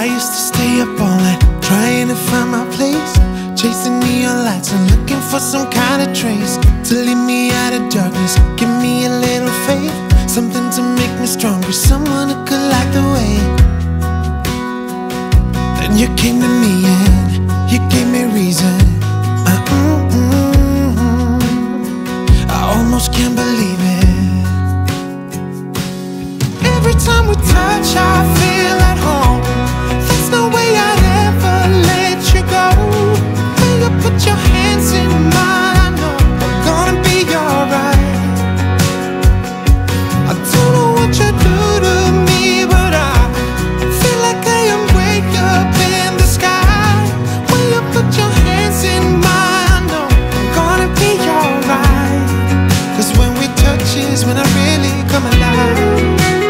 I used to stay up all night trying to find my place, chasing neon lights and looking for some kind of trace to lead me out of darkness, give me a little faith, something to make me stronger, someone who could light the way. Then you came to me and you gave me reason. I almost can't believe it. Every time we touch I feel at home. There's no way I'd ever let you go. When you put your hands in mine, I know I'm gonna be alright. I don't know what you do to me, but I feel like I am way up in the sky. When you put your hands in mine, I know I'm gonna be alright. Cause when we touch is when I really come alive.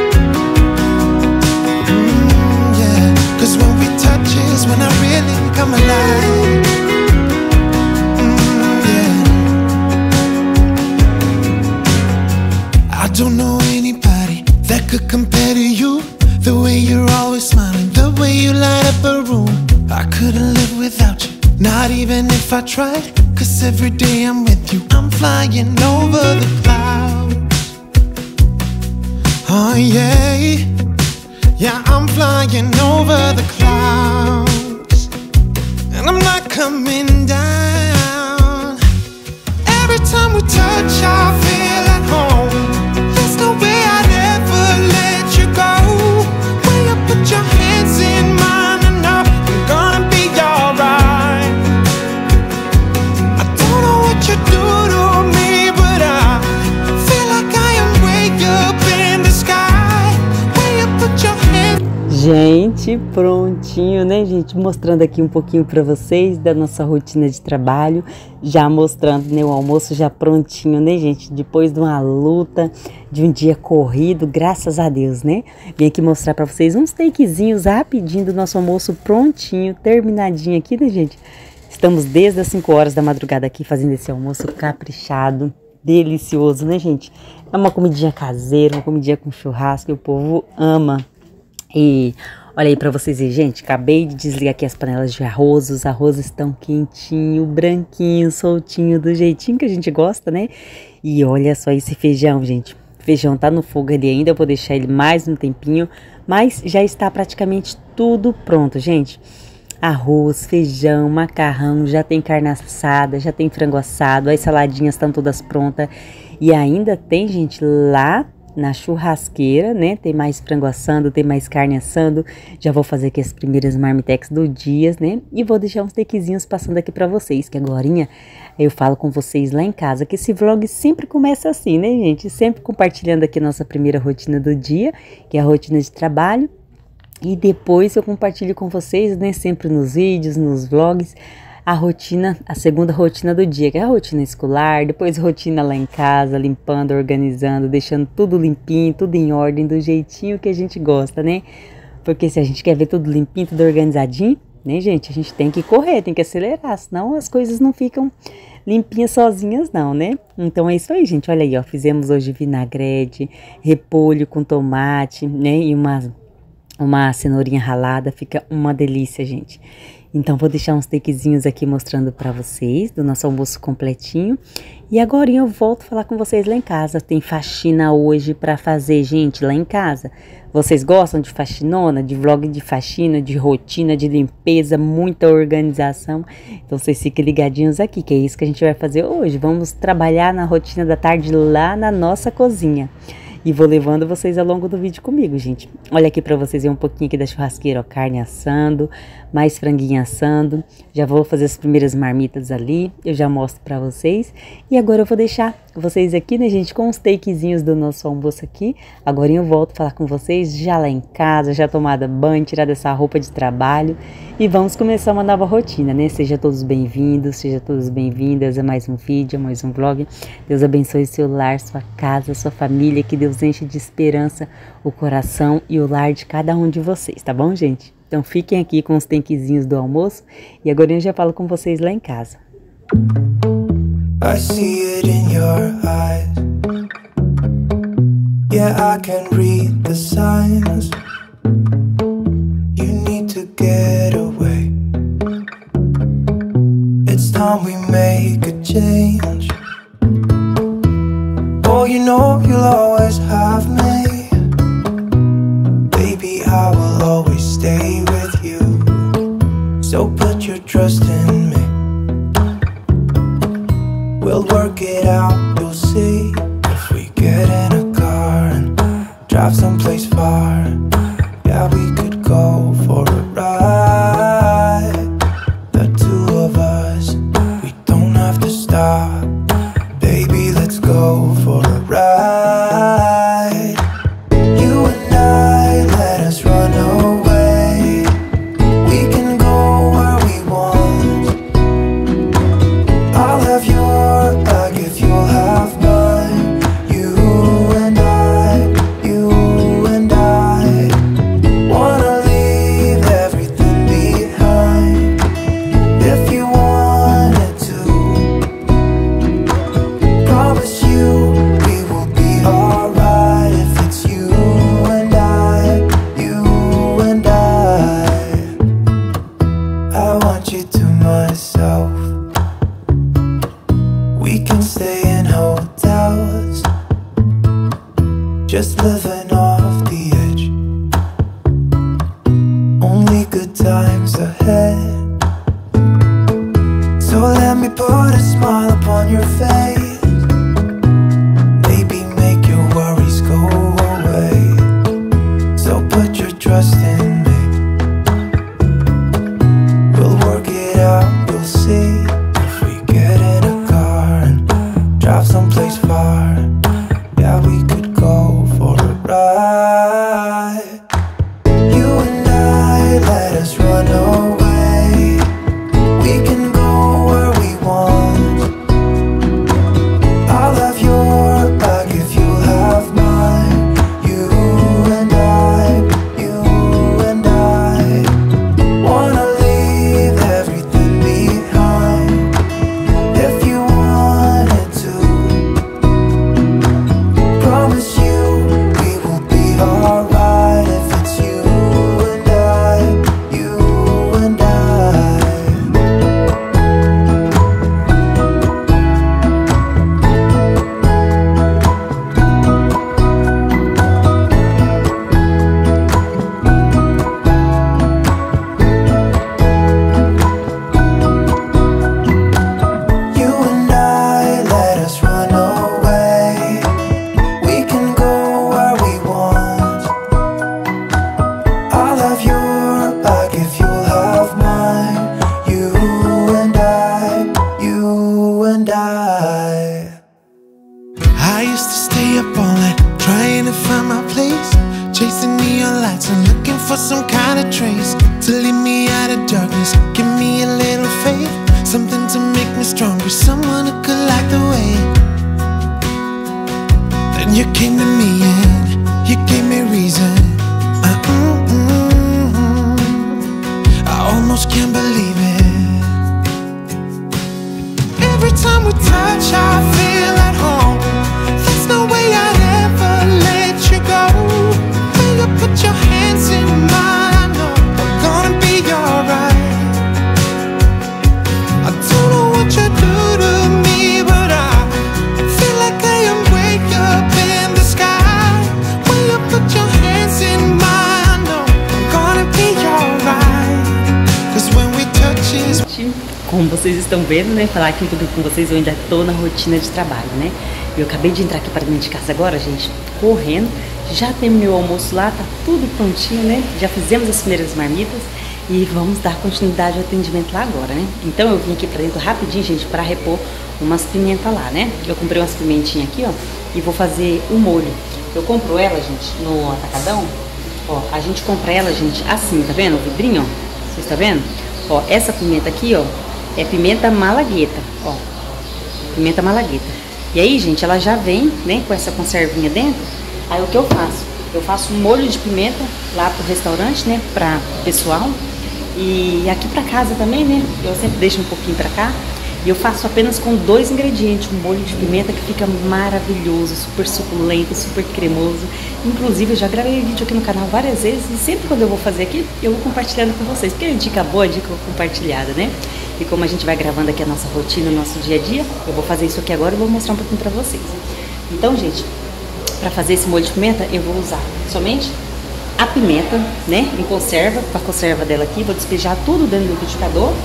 Cause when we touch is when I really come alive. Yeah. I don't know anybody that could compare to you. The way you're always smiling, the way you light up a room. I couldn't live without you, not even if I tried. Cause every day I'm with you, I'm flying over the clouds. Oh yeah. Yeah, I'm flying over the clouds, and I'm not coming down. Every time we touch, I feel at home. There's no way I'd ever let you go. When you put your hands in mine, I know I'm gonna be alright. I don't know what you do to me, but I feel like I am way up in the sky. When you put your Gente, prontinho, né, gente? Mostrando aqui um pouquinho para vocês da nossa rotina de trabalho, já mostrando, né, o almoço já prontinho, né, gente? Depois de uma luta, de um dia corrido, graças a Deus, né? Vim aqui mostrar para vocês uns takezinhos rapidinho do nosso almoço prontinho, terminadinho aqui, né, gente? Estamos desde as 5 horas da madrugada aqui fazendo esse almoço caprichado, delicioso, né, gente? É uma comidinha caseira, uma comidinha com churrasco, que o povo ama. E olha aí pra vocês verem, gente, acabei de desligar aqui as panelas de arroz, os arrozes estão quentinho, branquinho, soltinho, do jeitinho que a gente gosta, né? E olha só esse feijão, gente, o feijão tá no fogo ali ainda, eu vou deixar ele mais um tempinho, mas já está praticamente tudo pronto, gente. Arroz, feijão, macarrão, já tem carne assada, já tem frango assado, as saladinhas estão todas prontas e ainda tem, gente, lá na churrasqueira, né? Tem mais frango assando, tem mais carne assando. Já vou fazer aqui as primeiras marmitex do dia, né? E vou deixar uns takezinhos passando aqui pra vocês, que agorinha eu falo com vocês lá em casa, que esse vlog sempre começa assim, né, gente? Sempre compartilhando aqui nossa primeira rotina do dia, que é a rotina de trabalho. E depois eu compartilho com vocês, né? Sempre nos vídeos, nos vlogs, a rotina, a segunda rotina do dia, que é a rotina escolar, depois rotina lá em casa, limpando, organizando, deixando tudo limpinho, tudo em ordem, do jeitinho que a gente gosta, né? Porque se a gente quer ver tudo limpinho, tudo organizadinho, né, gente? A gente tem que correr, tem que acelerar, senão as coisas não ficam limpinhas sozinhas não, né? Então é isso aí, gente. Olha aí, ó, fizemos hoje vinagrete, repolho com tomate, né? E uma cenourinha ralada, fica uma delícia, gente. Então, vou deixar uns takezinhos aqui mostrando pra vocês do nosso almoço completinho. E agora eu volto a falar com vocês lá em casa. Tem faxina hoje pra fazer, gente, lá em casa. Vocês gostam de faxinona, de vlog de faxina, de rotina, de limpeza, muita organização? Então, vocês fiquem ligadinhos aqui, que é isso que a gente vai fazer hoje. Vamos trabalhar na rotina da tarde lá na nossa cozinha. E vou levando vocês ao longo do vídeo comigo, gente. Olha aqui pra vocês verem um pouquinho aqui da churrasqueira, ó, carne assando, mais franguinho assando. Já vou fazer as primeiras marmitas ali, eu já mostro pra vocês. E agora eu vou deixar vocês aqui, né, gente, com os takezinhos do nosso almoço aqui. Agora eu volto a falar com vocês já lá em casa, já tomada banho, tirar dessa roupa de trabalho. E vamos começar uma nova rotina, né? Sejam todos bem-vindos, sejam todas bem-vindas a mais um vídeo, a mais um vlog. Deus abençoe seu lar, sua casa, sua família, que Deus enche de esperança o coração e o lar de cada um de vocês, tá bom, gente? Então fiquem aqui com os takezinhos do almoço e agora eu já falo com vocês lá em casa. I see it in your eyes. Yeah, I can read the signs. You need to trust in me. We'll work it out, you'll see. If we get in a car and drive someplace far, yeah, we could go for a ride. The two of us, we don't have to stop. Baby, let's go for a ride. You and I, let us run away. We can go where we want. I'll have your bag if you'll have mine. You and I, you and I wanna leave everything behind. If you wanted to, promise you we will be alright. If it's you and I, you and I want you to myself. We can stay in hotels, just living off the edge. Only good times ahead. So let me put a smile upon your face. Maybe make your worries go away. So put your trust in me. We'll work it out, you'll see. If we get in a car and drive someplace far, yeah, we could go for a ride. You and I, let us run away. We can go where we want. I'll have your bag if you'll have mine. You and I, you and I wanna leave everything behind. If you wanted to, promise you we will be alright. If it's you and I, you and I. You and I, let us run away. We can go where we want. I'll have your back if you'll have mine. You and I, you and I. I used to stay up all night trying to find my place, chasing neon lights and looking for some kind of trace to lead me out of darkness. Give me a little faith, something to make me stronger, someone who could light the way. Then you came to me and you gave me reason. I almost can't believe it. Every time we touch, I feel at home. There's no way I'd ever let you go. When you put your hands in mine, I know I'm gonna be alright. I don't know what you do to me, but I feel like I am way up in the sky. When you put your hands in mine, I know I'm gonna be alright. 'Cause when we touch is Como vocês estão vendo, né, falar aqui tudo com vocês, eu ainda tô na rotina de trabalho, né? Eu acabei de entrar aqui para dentro de casa agora, gente, correndo. Já terminei o almoço lá, tá tudo prontinho, né? Já fizemos as primeiras marmitas e vamos dar continuidade ao atendimento lá agora, né? Então eu vim aqui para dentro rapidinho, gente, para repor umas pimentas lá, né? Eu comprei umas pimentinhas aqui, ó, e vou fazer o molho. Eu compro ela, gente, no atacadão. Ó, a gente compra ela, gente, assim, tá vendo? O vidrinho, ó. Vocês tá vendo? Ó, essa pimenta aqui, ó, é pimenta malagueta, ó. Pimenta malagueta. E aí, gente, ela já vem, né, com essa conservinha dentro. Aí o que eu faço? Eu faço um molho de pimenta lá pro restaurante, né, pra pessoal. E aqui pra casa também, né, eu sempre deixo um pouquinho pra cá. E eu faço apenas com 2 ingredientes, um molho de pimenta que fica maravilhoso, super suculento, super cremoso. Inclusive, eu já gravei vídeo aqui no canal várias vezes e sempre quando eu vou fazer aqui, eu vou compartilhando com vocês, porque é dica boa, dica compartilhada, né? E como a gente vai gravando aqui a nossa rotina, o nosso dia a dia, eu vou fazer isso aqui agora e vou mostrar um pouquinho pra vocês. Então, gente, pra fazer esse molho de pimenta, eu vou usar somente a pimenta, né, em conserva, com a conserva dela aqui, vou despejar tudo dentro do liquidificador.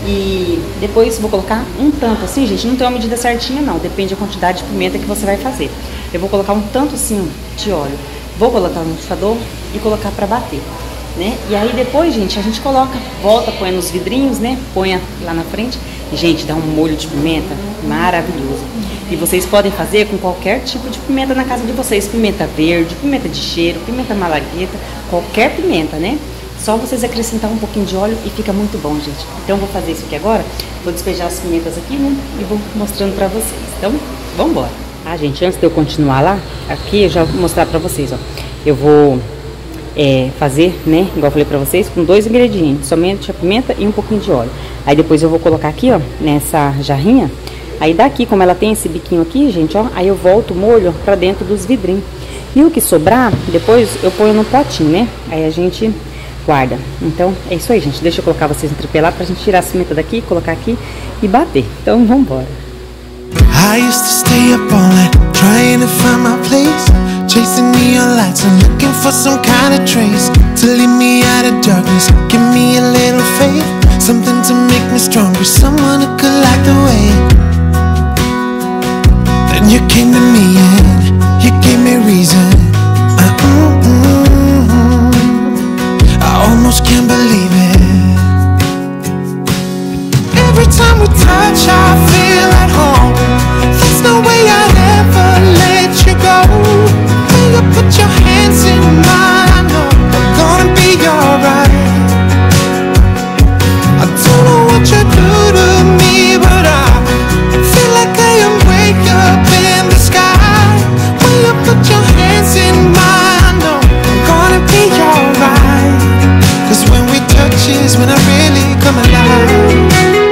E depois vou colocar um tanto assim, gente, não tem uma medida certinha não, depende da quantidade de pimenta que você vai fazer. Eu vou colocar um tanto assim de óleo, vou colocar no liquidificador e colocar pra bater, né? E aí depois, gente, a gente coloca, volta, põe nos vidrinhos, né? Põe lá na frente e, gente, dá um molho de pimenta maravilhoso. E vocês podem fazer com qualquer tipo de pimenta na casa de vocês, pimenta verde, pimenta de cheiro, pimenta malagueta, qualquer pimenta, né? Só vocês acrescentar um pouquinho de óleo e fica muito bom, gente. Então eu vou fazer isso aqui agora, vou despejar as pimentas aqui, né? E vou mostrando pra vocês. Então, vamos embora. Ah, gente, antes de eu continuar lá, aqui eu já vou mostrar pra vocês, ó. Eu vou fazer, né, igual eu falei pra vocês, com 2 ingredientes, somente a pimenta e um pouquinho de óleo. Aí depois eu vou colocar aqui, ó, nessa jarrinha. Aí daqui, como ela tem esse biquinho aqui, gente, ó, aí eu volto o molho pra dentro dos vidrinhos. E o que sobrar, depois eu ponho no potinho, né? Aí a gente guarda. Então, é isso aí, gente. Deixa eu colocar vocês no tripé lá pra gente tirar a pimenta daqui, colocar aqui e bater. Então, vamos embora. I used to stay up all night trying to find my place, chasing neon lights and looking for some kind of trace to lead me out of darkness. Give me a little faith, something to make me stronger, someone who could light the way. Then you came to me and you gave me reason. I almost can't believe it. Every time we touch, I feel at home. There's no way I'd ever let you go. Will you put your hands in mine? I know I'm gonna be alright. I don't know what you do to me, but I feel like I am way up in the sky. Will you put your hands in mine? I know I'm gonna be alright. 'Cause when we touch is when I really come alive.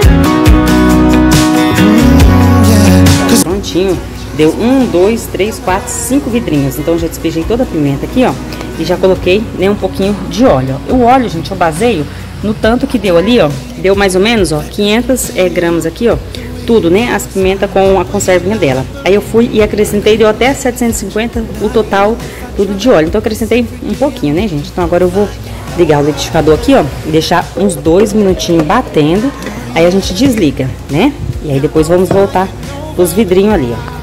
Prontinho, deu 1, 2, 3, 4, 5 vidrinhos. Então já despejei toda a pimenta aqui, ó, e já coloquei, né, um pouquinho de óleo. O óleo, gente, eu baseio no tanto que deu ali, ó. Deu mais ou menos, ó, 500 gramas aqui, ó, tudo, né, as pimentas com a conservinha dela. Aí eu fui e acrescentei, deu até 750 o total, tudo de óleo. Então eu acrescentei um pouquinho, né, gente. Então agora eu vou ligar o liquidificador aqui, ó, e deixar uns 2 minutinhos batendo. Aí a gente desliga, né? E aí depois vamos voltar os vidrinhos ali, ó.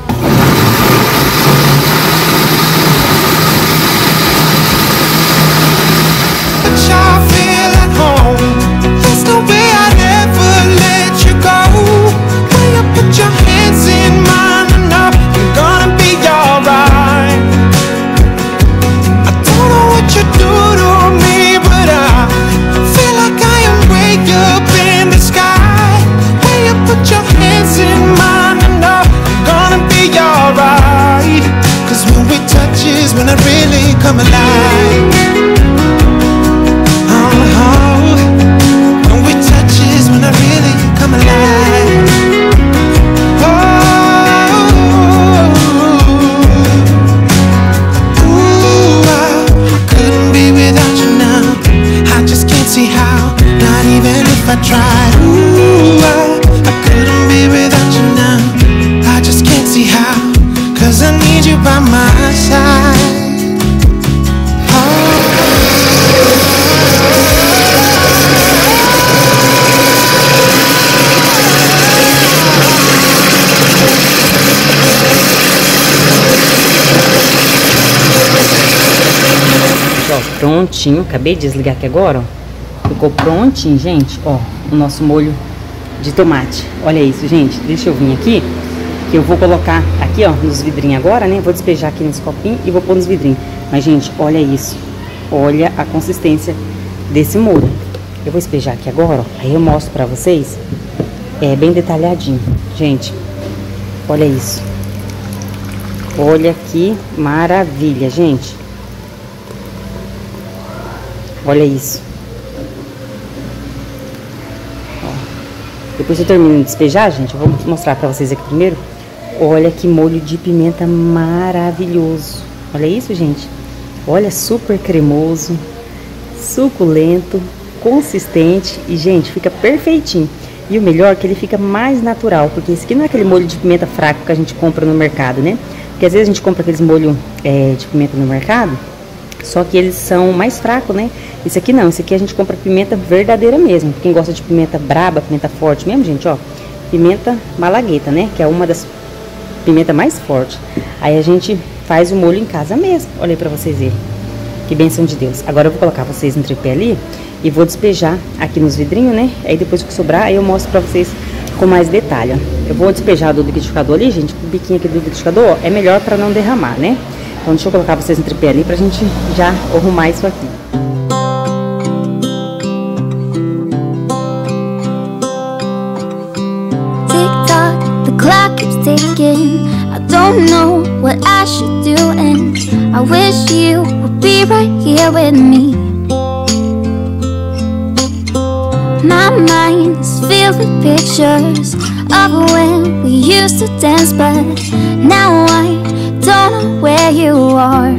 When I really come alive. Oh, when we touch is when I really come alive. I couldn't be without you now. I just can't see how, not even if I tried. I couldn't be without you now. I just can't see how, 'cause I need you by my side. Ó, prontinho, acabei de desligar aqui agora, ó. Ficou prontinho, gente, ó, o nosso molho de tomate. Olha isso, gente, deixa eu vir aqui, que eu vou colocar aqui, ó, nos vidrinhos agora, né? Vou despejar aqui nesse copinho e vou pôr nos vidrinhos. Mas, gente, olha isso. Olha a consistência desse molho. Eu vou despejar aqui agora, ó. Aí eu mostro pra vocês. É bem detalhadinho. Gente, olha isso. Olha que maravilha, gente. Olha isso. Ó. Depois eu termino de despejar, gente, eu vou mostrar pra vocês aqui primeiro. Olha que molho de pimenta maravilhoso. Olha isso, gente. Olha, super cremoso, suculento, consistente e, gente, fica perfeitinho. E o melhor é que ele fica mais natural, porque esse aqui não é aquele molho de pimenta fraco que a gente compra no mercado, né? Porque às vezes a gente compra aqueles molhos de pimenta no mercado Só que eles são mais fracos, né? Esse aqui não, esse aqui a gente compra pimenta verdadeira mesmo. Quem gosta de pimenta braba, pimenta forte mesmo, gente, ó. Pimenta malagueta, né? Que é uma das pimentas mais fortes. Aí a gente faz o molho em casa mesmo. Olha aí pra vocês verem. Que bênção de Deus. Agora eu vou colocar vocês no tripé ali e vou despejar aqui nos vidrinhos, né? Aí depois que sobrar, aí eu mostro pra vocês com mais detalhe. Eu vou despejar do liquidificador ali, gente. O biquinho aqui do liquidificador, ó, é melhor pra não derramar, né? Então deixa eu colocar vocês no tripé ali pra gente já arrumar isso aqui. Clock keeps ticking. I don't know what I should do, and I wish you would be right here with me. My mind is filled with pictures of when we used to dance, but now I don't know where you are.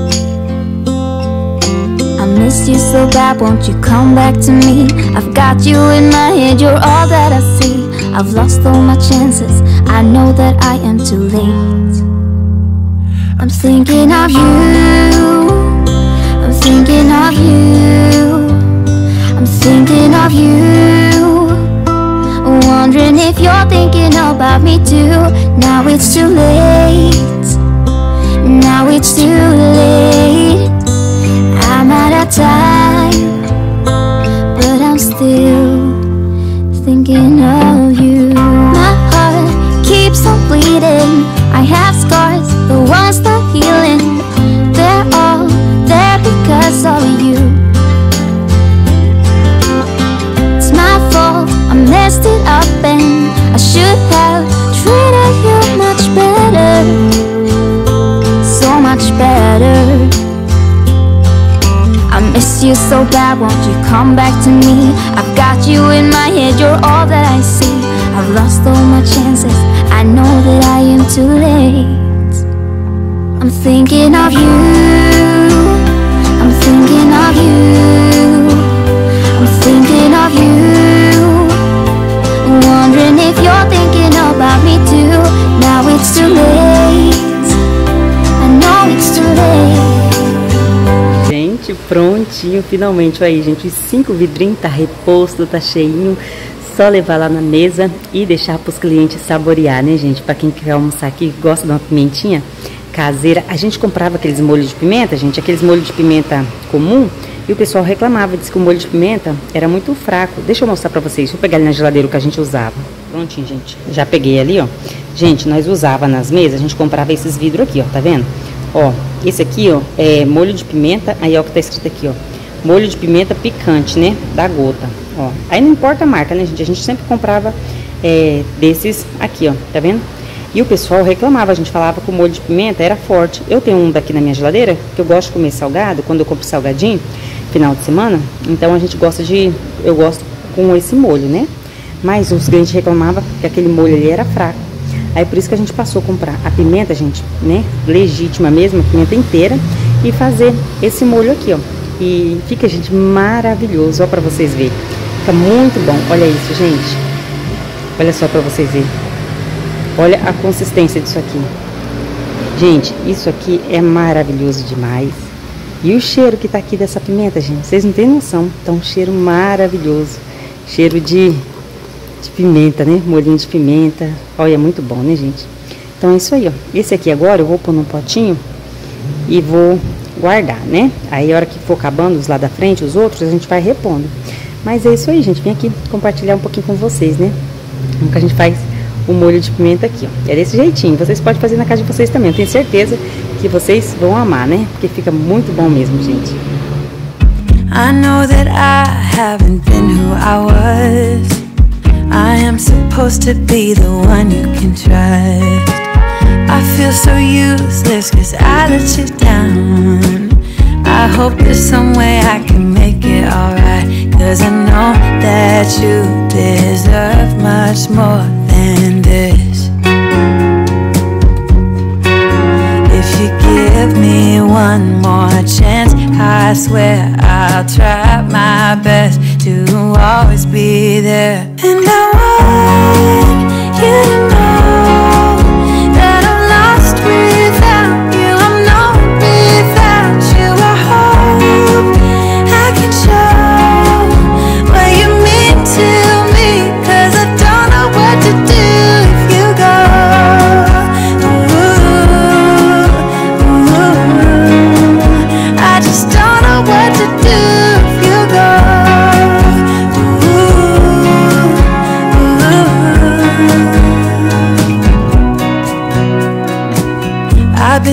I miss you so bad, won't you come back to me? I've got you in my head, you're all that I see. I've lost all my chances, I know that I am too late. I'm thinking of you, I'm thinking of you, I'm thinking of you, wondering if you're thinking about me too. Now it's too late, now it's too late. I'm out of time, but I'm still thinking of you. My heart keeps on bleeding. I have scars, the ones not healing. They're all there because of you. It's my fault, I messed it up, and I should have treated you much better, so much better. I miss you so bad, won't you come back to me? I've got you in my head, you're all that I see. I've lost all my chances, I know that I am too late. I'm thinking of you, I'm thinking of you, I'm thinking of you, wondering if you're thinking about me too. Now it's too late, I know it's too late. Gente, prontinho, finalmente. Aí, gente, os 5 vidrinhos tá reposto, tá cheinho. Só levar lá na mesa e deixar pros clientes saborear, né, gente? Pra quem quer almoçar aqui, gosta de uma pimentinha caseira. A gente comprava aqueles molhos de pimenta, gente, aqueles molhos de pimenta comum, e o pessoal reclamava, disse que o molho de pimenta era muito fraco. Deixa eu mostrar pra vocês, deixa eu pegar ali na geladeira o que a gente usava. Prontinho, gente, já peguei ali, ó. Gente, nós usava nas mesas, a gente comprava esses vidros aqui, ó, tá vendo? Ó, esse aqui, ó, é molho de pimenta, aí ó, o que tá escrito aqui, ó, molho de pimenta picante, né, da Gota, ó. Aí não importa a marca, né, gente, a gente sempre comprava desses aqui, ó, tá vendo? E o pessoal reclamava, a gente falava que o molho de pimenta era forte. Eu tenho um daqui na minha geladeira, que eu gosto de comer salgado, quando eu compro salgadinho, final de semana, então a gente gosta de, eu gosto com esse molho, né? Mas os clientes reclamavam que aquele molho ali era fraco. Aí por isso que a gente passou a comprar a pimenta, gente, né, legítima mesmo, a pimenta inteira, e fazer esse molho aqui, ó. E fica, gente, maravilhoso, ó, pra vocês verem. Fica muito bom, olha isso, gente. Olha só pra vocês verem. Olha a consistência disso aqui. Gente, isso aqui é maravilhoso demais. E o cheiro que tá aqui dessa pimenta, gente, vocês não têm noção. Tá um cheiro maravilhoso. Cheiro de pimenta, né? Molhinho de pimenta. Olha, é muito bom, né, gente? Então é isso aí, ó. Esse aqui agora eu vou pôr num potinho e vou guardar, né? Aí a hora que for acabando os lá da frente, os outros, a gente vai repondo. Mas é isso aí, gente. Vim aqui compartilhar um pouquinho com vocês, né? Como que a gente faz o molho de pimenta aqui, ó. É desse jeitinho. Vocês podem fazer na casa de vocês também. Eu tenho certeza que vocês vão amar, né? Porque fica muito bom mesmo, gente. I know that I haven't been who I was. I am supposed to be the one you can trust. I feel so useless cause I let you down. I hope there's some way I can make it alright, cause I know that you deserve much more than this. If you give me one more chance, I swear I'll try my best to always be there. And I want you to know that I'm lost without you. I'm not without you. I hope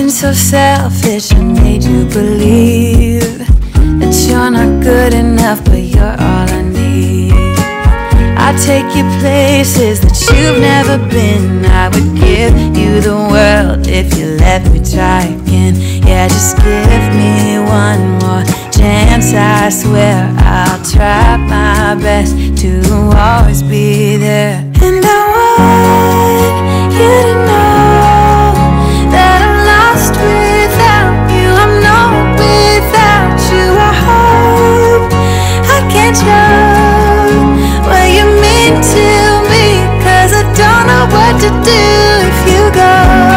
so selfish, I made you believe that you're not good enough, but you're all I need. I'd take you places that you've never been. I would give you the world if you let me try again. Yeah, just give me one more chance. I swear I'll try my best to always be there. And I want you to know that I'm lost without you. I'm not without you. I hope I can show what you mean to me, 'cause I don't know what to do if you go.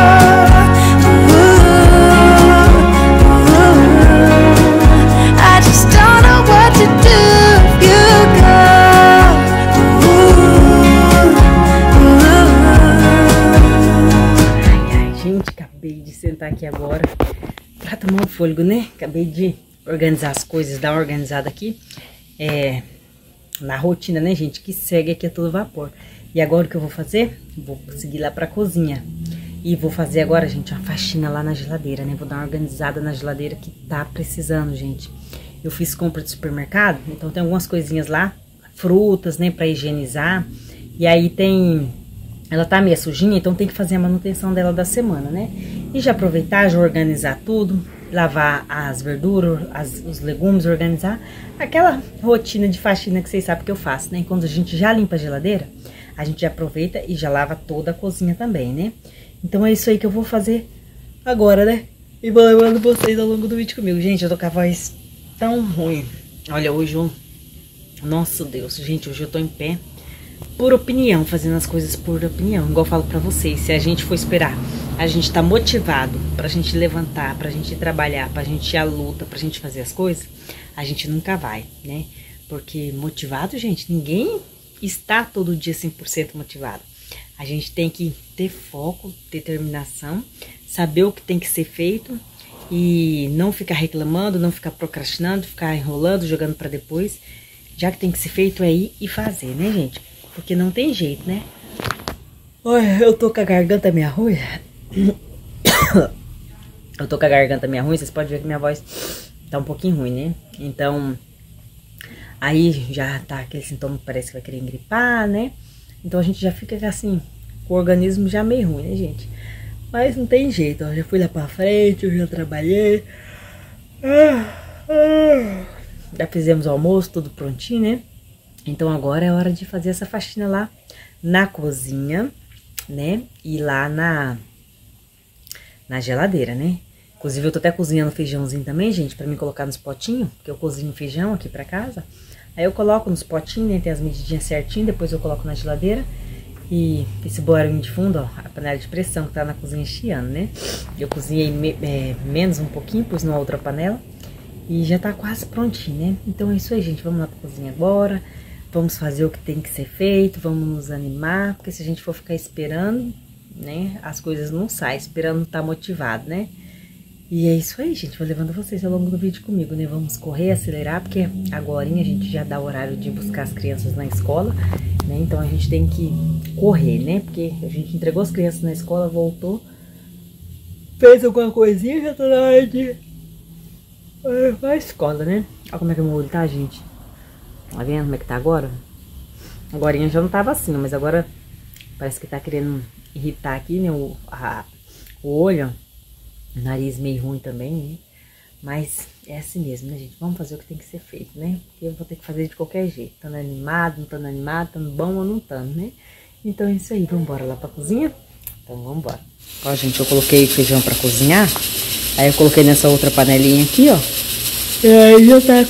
I just don't know what to do if you go. Gente, acabei de sentar aqui agora pra tomar um fôlego, né? Acabei de organizar as coisas, dar uma organizada aqui. Na rotina, né, gente? Que segue aqui a todo vapor. E agora o que eu vou fazer? Vou seguir lá pra cozinha. E vou fazer agora, gente, uma faxina lá na geladeira, né? Vou dar uma organizada na geladeira que tá precisando, gente. Eu fiz compra de supermercado, então tem algumas coisinhas lá, frutas, né, pra higienizar. E aí tem... Ela tá meio sujinha, então tem que fazer a manutenção dela da semana, né? E já aproveitar, já organizar tudo, lavar as verduras, os legumes, organizar. Aquela rotina de faxina que vocês sabem que eu faço, né? Quando a gente já limpa a geladeira, a gente já aproveita e já lava toda a cozinha também, né? Então é isso aí que eu vou fazer agora, né? E vou levando vocês ao longo do vídeo comigo. Gente, eu tô com a voz tão ruim. Olha, hoje eu... Nossa Deus, gente, hoje eu tô em pé. Por opinião, fazendo as coisas por opinião. Igual eu falo pra vocês, se a gente for esperar, a gente tá motivado pra gente levantar, pra gente trabalhar, pra gente ir à luta, pra gente fazer as coisas, a gente nunca vai, né? Porque motivado, gente, ninguém está todo dia 100% motivado. A gente tem que ter foco, determinação, saber o que tem que ser feito e não ficar reclamando, não ficar procrastinando, ficar enrolando, jogando pra depois. Já que tem que ser feito é ir e fazer, né, gente? Porque não tem jeito, né? Olha, eu tô com a garganta meio ruim. Eu tô com a garganta meio ruim, vocês podem ver que minha voz tá um pouquinho ruim, né? Então, aí já tá aquele sintoma que parece que vai querer engripar, né? Então a gente já fica assim, com o organismo já meio ruim, né, gente? Mas não tem jeito, ó. Já fui lá pra frente, eu já trabalhei. Já fizemos o almoço, tudo prontinho, né? Então agora é hora de fazer essa faxina lá na cozinha, né? E lá na geladeira, né? Inclusive eu tô até cozinhando feijãozinho também, gente, pra mim colocar nos potinhos, porque eu cozinho feijão aqui pra casa. Aí eu coloco nos potinhos, né? Tem as medidinhas certinho, depois eu coloco na geladeira. E esse bolinho de fundo, ó, a panela de pressão que tá na cozinha chiando, né? Eu cozinhei menos um pouquinho, pus numa outra panela. E já tá quase prontinho, né? Então é isso aí, gente. Vamos lá pra cozinha agora. Vamos fazer o que tem que ser feito. Vamos nos animar. Porque se a gente for ficar esperando, né? As coisas não saem. Esperando não tá motivado, né? E é isso aí, gente. Vou levando vocês ao longo do vídeo comigo, né? Vamos correr, acelerar. Porque agorinha a gente já dá o horário de buscar as crianças na escola, né? Então a gente tem que correr, né? Porque a gente entregou as crianças na escola, voltou. Fez alguma coisinha, já tá na hora de... Vai à escola, né? Olha como é que o meu olho tá, gente. Tá vendo como é que tá agora? Agorinha já não tava assim, mas agora parece que tá querendo irritar aqui, né? O olho, o nariz meio ruim também, né? Mas é assim mesmo, né, gente? Vamos fazer o que tem que ser feito, né? Porque eu vou ter que fazer de qualquer jeito. Tando animado, não tando animado, tando bom ou não tando, né? Então é isso aí, vamos embora lá pra cozinha? Então vamos embora. Ó, gente, eu coloquei feijão pra cozinhar. Aí eu coloquei nessa outra panelinha aqui, ó. E aí já tá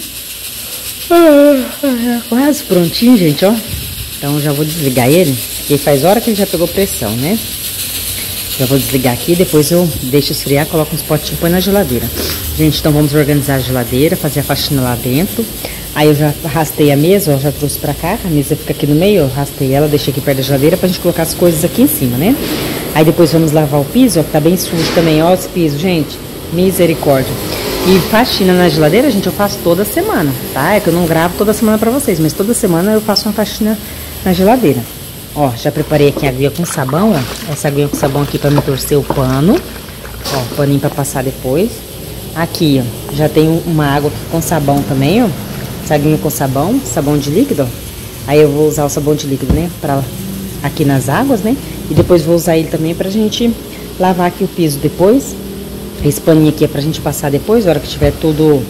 quase prontinho, gente, ó. Então já vou desligar ele, porque faz hora que ele já pegou pressão, né? Já vou desligar aqui, depois eu deixo esfriar, coloco uns potinhos e põe na geladeira. Gente, então vamos organizar a geladeira, fazer a faxina lá dentro. Aí eu já arrastei a mesa, ó, já trouxe pra cá, a mesa fica aqui no meio, eu arrastei ela, deixei aqui perto da geladeira pra gente colocar as coisas aqui em cima, né? Aí depois vamos lavar o piso, ó, que tá bem sujo também, ó, esse piso, gente, misericórdia. E faxina na geladeira, gente, eu faço toda semana, tá? É que eu não gravo toda semana pra vocês, mas toda semana eu faço uma faxina na geladeira. Ó, já preparei aqui a aguinha com sabão, ó, essa aguinha com sabão aqui pra me torcer o pano, Ó, paninho pra passar depois. Aqui, ó, já tem uma água com sabão também, ó. Saguinho com sabão, sabão de líquido, ó. Aí eu vou usar o sabão de líquido, né, pra aqui nas águas, né. E depois vou usar ele também pra gente lavar aqui o piso depois. Esse paninho aqui é pra gente passar depois, na hora que tiver tudo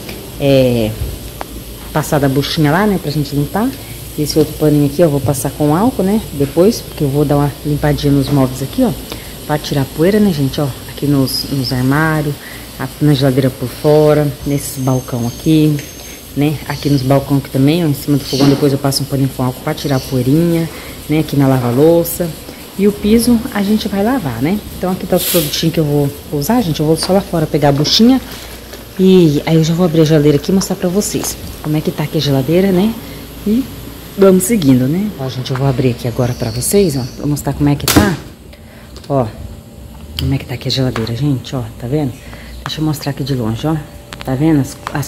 passado a buchinha lá, né, pra gente limpar. Esse outro paninho aqui, ó, eu vou passar com álcool, né, depois, porque eu vou dar uma limpadinha nos móveis aqui, ó, pra tirar a poeira, né, gente, ó, aqui nos armários, na geladeira por fora, nesses balcão aqui, né, aqui nos balcão aqui também, ó, em cima do fogão. Depois eu passo um paninho com álcool pra tirar a poeirinha, né, aqui na lava-louça. E o piso a gente vai lavar, né? Então aqui tá os produtinhos que eu vou usar, gente. Eu vou só lá fora pegar a buchinha. E aí eu já vou abrir a geladeira aqui e mostrar pra vocês como é que tá aqui a geladeira, né? E vamos seguindo, né? Ó, gente, eu vou abrir aqui agora pra vocês, ó. Vou mostrar como é que tá. Ó, como é que tá aqui a geladeira, gente, ó. Tá vendo? Deixa eu mostrar aqui de longe, ó. Tá vendo?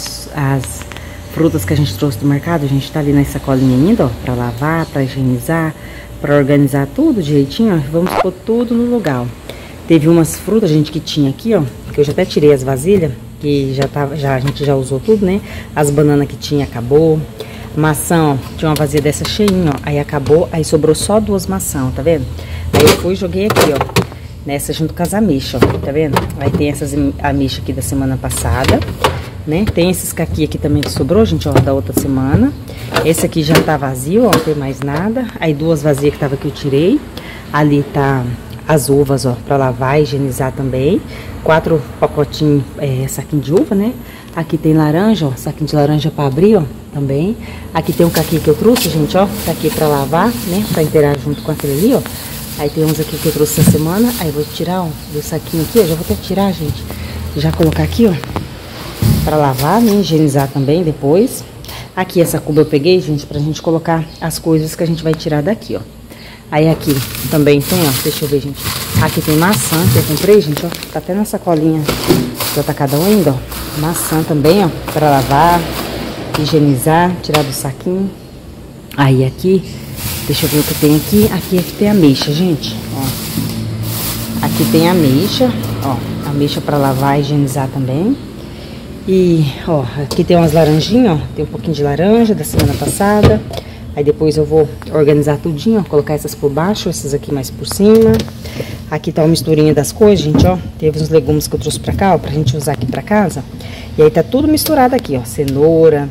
As frutas que a gente trouxe do mercado, a gente tá ali na sacolinha ainda, ó. Pra lavar, pra higienizar, pra organizar tudo direitinho, ó. Vamos pôr tudo no lugar, ó. Teve umas frutas, gente, que tinha aqui, ó, que eu já até tirei as vasilhas, que a gente já usou tudo, né? As bananas que tinha, acabou. Maçã, ó, tinha uma vasilha dessa cheinha, ó, aí acabou, aí sobrou só 2 maçãs, tá vendo? Aí eu fui e joguei aqui, ó, nessa junto com as ameixas, ó, tá vendo? Aí tem essas ameixas aqui da semana passada, né? Tem esses caqui aqui também que sobrou, gente, ó, da outra semana. Esse aqui já tá vazio, ó, não tem mais nada. Aí 2 vazias que tava que eu tirei. Ali tá as uvas, ó, pra lavar e higienizar também. 4 pacotinhos, saquinho de uva, né? Aqui tem laranja, ó, saquinho de laranja pra abrir, ó, também. Aqui tem um caqui que eu trouxe, gente, ó, tá aqui pra lavar, né? Pra inteirar junto com aquele ali, ó. Aí tem uns aqui que eu trouxe essa semana. Aí eu vou tirar, ó, do saquinho aqui, ó. Já vou até tirar, gente. Já colocar aqui, ó, pra lavar, né? Higienizar também depois. Aqui essa cuba eu peguei, gente, pra gente colocar as coisas que a gente vai tirar daqui, ó. Aí aqui também tem, ó, deixa eu ver, gente. Aqui tem maçã que eu comprei, gente, ó. Tá até na sacolinha do atacadão ainda, ó. Maçã também, ó, pra lavar, higienizar, tirar do saquinho. Aí aqui, deixa eu ver o que tem aqui. Aqui tem ameixa, gente, ó. Aqui tem ameixa, ó. Ameixa pra lavar e higienizar também. E, ó, aqui tem umas laranjinhas, ó. Tem um pouquinho de laranja da semana passada. Aí depois eu vou organizar tudinho, ó. Colocar essas por baixo, essas aqui mais por cima. Aqui tá uma misturinha das coisas, gente, ó. Teve uns legumes que eu trouxe pra cá, ó, pra gente usar aqui pra casa. E aí tá tudo misturado aqui, ó. Cenoura.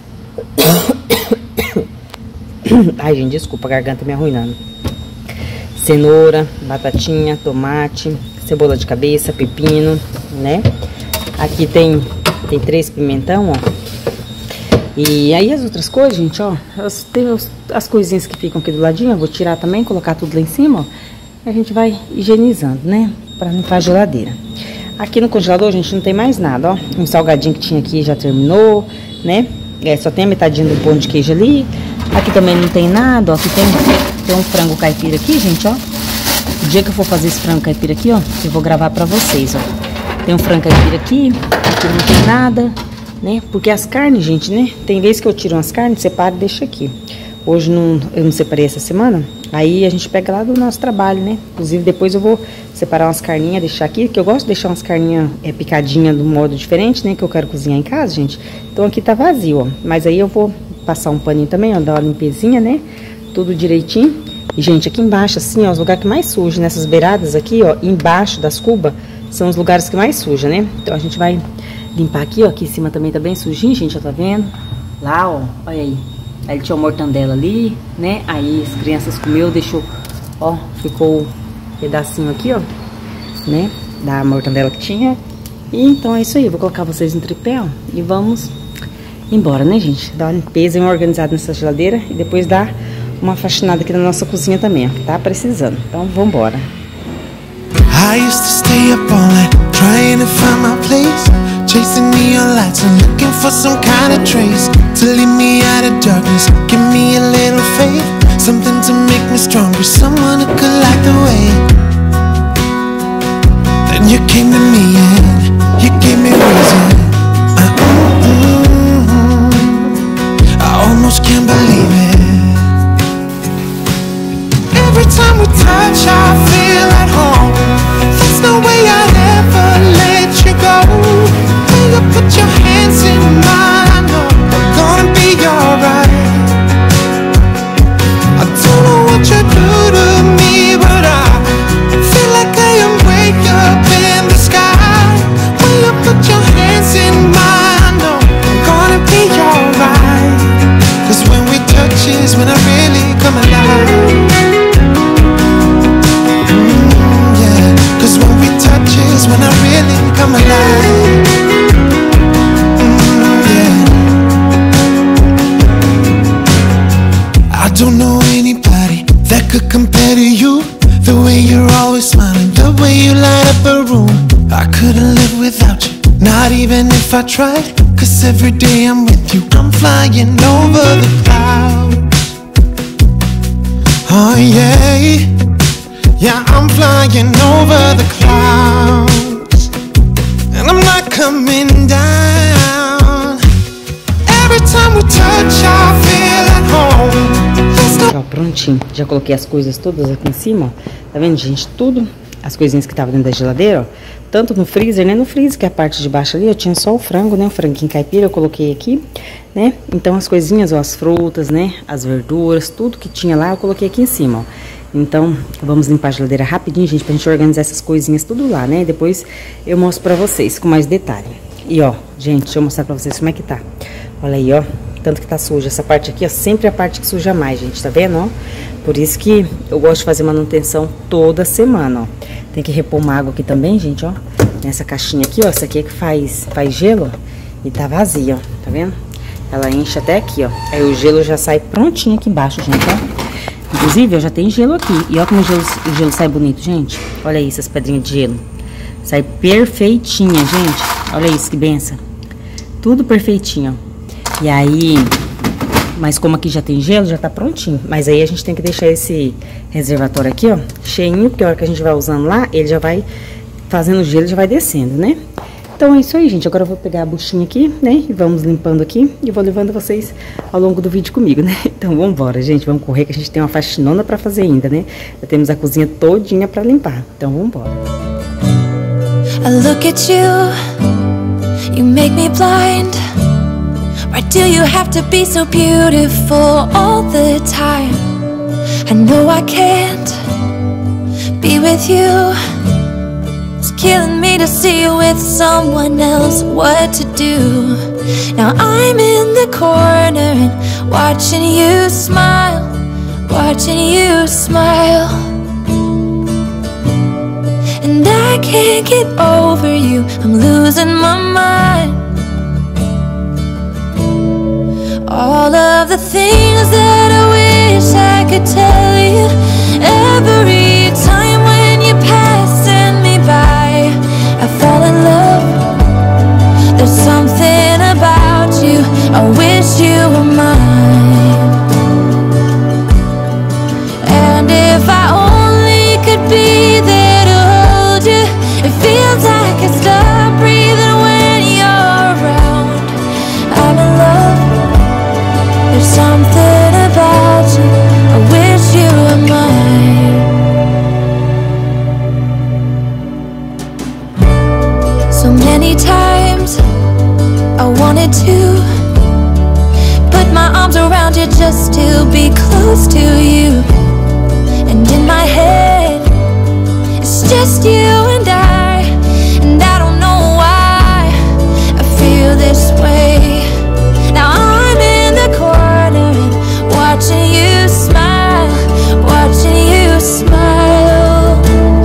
Ai, gente, desculpa, a garganta me arruinando. Cenoura, batatinha, tomate, cebola de cabeça, pepino, né? Aqui tem 3 pimentão, ó. E aí as outras coisas, gente, ó. Tem as coisinhas que ficam aqui do ladinho, eu vou tirar também, colocar tudo lá em cima, ó. E a gente vai higienizando, né? Pra limpar a geladeira. Aqui no congelador, gente, não tem mais nada, ó. Um salgadinho que tinha aqui já terminou, né? Só tem a metadinha do pão de queijo ali. Aqui também não tem nada, ó. Aqui tem um frango caipira aqui, gente, ó. O dia que eu for fazer esse frango caipira aqui, ó, eu vou gravar pra vocês, ó. Tem um frango caipira aqui não tem nada, né? Porque as carnes, gente, né? Tem vezes que eu tiro umas carnes, separo e deixo aqui. Hoje eu não separei essa semana, aí a gente pega lá do nosso trabalho, né? Inclusive depois eu vou separar umas carninhas, deixar aqui, que eu gosto de deixar umas carninhas picadinhas de um modo diferente, né? Que eu quero cozinhar em casa, gente. Então aqui tá vazio, ó. Mas aí eu vou passar um paninho também, ó, dar uma limpezinha, né? Tudo direitinho. E, gente, aqui embaixo, assim, ó, os lugares que mais sujam, nessas beiradas aqui, ó, embaixo das cubas, são os lugares que mais sujam, né? Então a gente vai limpar aqui, ó. Aqui em cima também tá bem sujinho, gente, já tá vendo? Lá, ó, olha aí. Aí tinha uma mortandela ali, né? Aí as crianças comeu, deixou, ó, ficou um pedacinho aqui, ó, né? Da mortandela que tinha. E então é isso aí, vou colocar vocês no tripé, ó, e vamos embora, né, gente? Dar uma limpeza e uma organizada nessa geladeira e depois dar uma faxinada aqui na nossa cozinha também, ó. Tá precisando. Então, vambora. I used to stay up all night trying to find my place, chasing neon lights and looking for some kind of trace to lead me out of darkness, give me a little faith, something to make me stronger, someone who could light the way. Then you came to me and you gave me reason. I almost can't believe it. Every time we touch, I feel at home. There's no way I'd ever put your hands in mine, I know I'm gonna be alright. I don't know what you do to me, but I feel like I am way up in the sky. When you put your hands in mine, I know I'm gonna be alright. 'Cause when we touch is when I really come alive. Yeah, 'cause when we touch is when I really come alive. Yeah. I don't know anybody that could compare to you. The way you're always smiling, the way you light up a room. I couldn't live without you, not even if I tried. 'Cause every day I'm with you, I'm flying over the clouds. Oh yeah, yeah, I'm flying over the clouds. And I'm not coming down. Every time we touch, I feel at home. Ó, prontinho. Já coloquei as coisas todas aqui em cima, ó. Tá vendo, gente? Tudo, as coisinhas que estavam dentro da geladeira, ó. Tanto no freezer, né? No freezer, que é a parte de baixo ali, eu tinha só o frango, né? O franguinho caipira eu coloquei aqui, né? Então as coisinhas, ó, as frutas, né? As verduras, tudo que tinha lá eu coloquei aqui em cima, ó. Então, vamos limpar a geladeira rapidinho, gente, pra gente organizar essas coisinhas tudo lá, né? Depois eu mostro pra vocês com mais detalhe. E, ó, gente, deixa eu mostrar pra vocês como é que tá. Olha aí, ó. Tanto que tá suja. Essa parte aqui, ó, sempre a parte que suja mais, gente, tá vendo, ó? Por isso que eu gosto de fazer manutenção toda semana, ó. Tem que repor uma água aqui também, gente, ó. Nessa caixinha aqui, ó. Essa aqui é que faz gelo, ó. E tá vazia, ó. Tá vendo? Ela enche até aqui, ó. Aí o gelo já sai prontinho aqui embaixo, gente, ó. Inclusive, ó, já tem gelo aqui. E ó como o gelo sai bonito, gente. Olha aí essas pedrinhas de gelo. Sai perfeitinha, gente. Olha isso, que benção. Tudo perfeitinho, ó. E aí, mas como aqui já tem gelo, já tá prontinho. Mas aí a gente tem que deixar esse reservatório aqui, ó, cheinho, porque a hora que a gente vai usando lá, ele já vai fazendo gelo, já vai descendo, né? Então é isso aí, gente. Agora eu vou pegar a buchinha aqui, né? E vamos limpando aqui e vou levando vocês ao longo do vídeo comigo, né? Então vambora, gente. Vamos correr que a gente tem uma faxinona pra fazer ainda, né? Já temos a cozinha todinha pra limpar. Então vambora. I look at you, you make me blind. Why do you have to be so beautiful all the time? I know I can't be with you. It's killing me to see you with someone else. What to do? Now I'm in the corner and watching you smile, watching you smile. And I can't get over you, I'm losing my mind. All of the things that I wish I could tell you. Every time when you're passing me by, I fall in love. There's something about you, I wish you were mine. And if I only could be there to hold you, it feels like I stop breathing when you're around. I'm in love. There's something about you, I wish you were mine. So many times I wanted to put my arms around you just to be close to you. And in my head, it's just you and I don't know why I feel this way. Now I'm in the corner and watching you smile, watching you smile.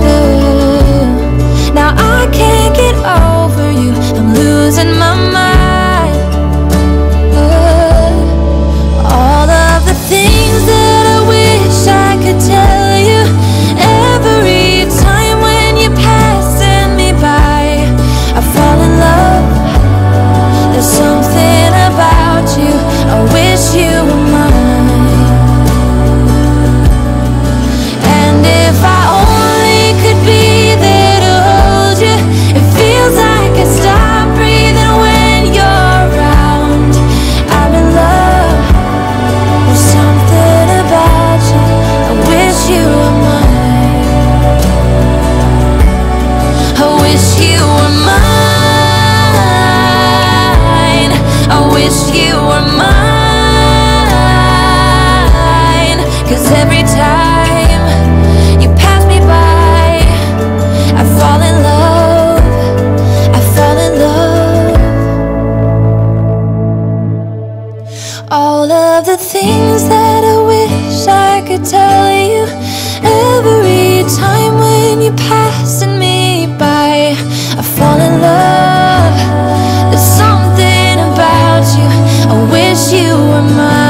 Now I can't get over you, I'm losing my mind. All of the things that I wish 'cause every time you pass me by, I fall in love, I fall in love. All of the things that I wish I could tell you, every time when you're passing me by, I fall in love. There's something about you, I wish you were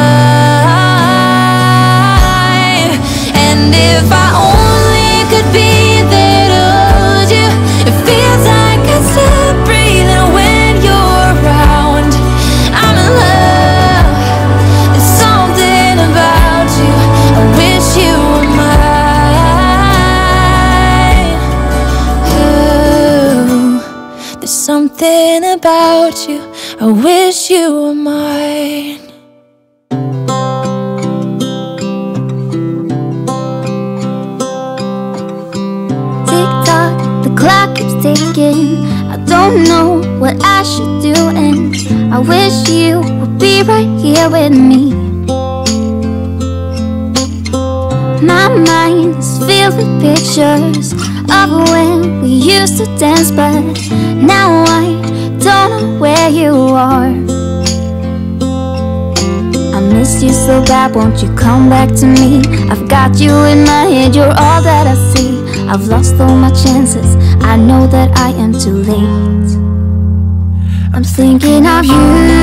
mine. And if I only could be there to hold you, it feels like I stop breathing when you're around. I'm in love. There's something about you, I wish you were mine. Ooh, there's something about you, I wish you were mine. Tick tock, the clock keeps ticking. I don't know what I should do, and I wish you would be right here with me. My mind is filled with pictures of when we used to dance, but now I don't know where you are. I miss you so bad, won't you come back to me? I've got you in my head, you're all that I see. I've lost all my chances, I know that I am too late. I'm thinking of you,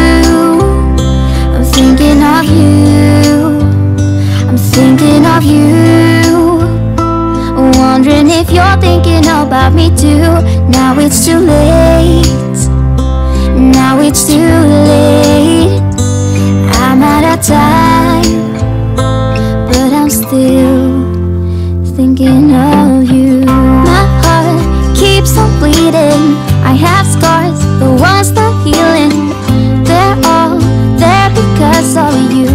I'm thinking of you, I'm thinking of you, wondering if you're thinking about me too. Now it's too late, now it's too late. I'm out of time, but I'm still thinking of you. My heart keeps on bleeding, I have scars, the ones not healing. They're all there because of you.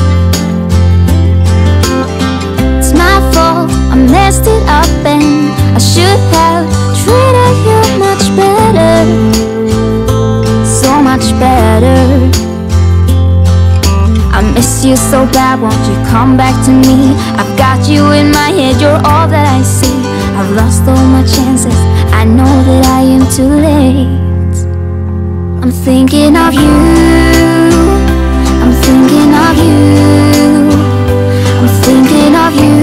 It's my fault, I messed it up, and I should have treated you much better, so much better. I miss you so bad, won't you come back to me? I've got you in my head, you're all that I see. I've lost all my chances, I know that I am too late. I'm thinking of you, I'm thinking of you, I'm thinking of you,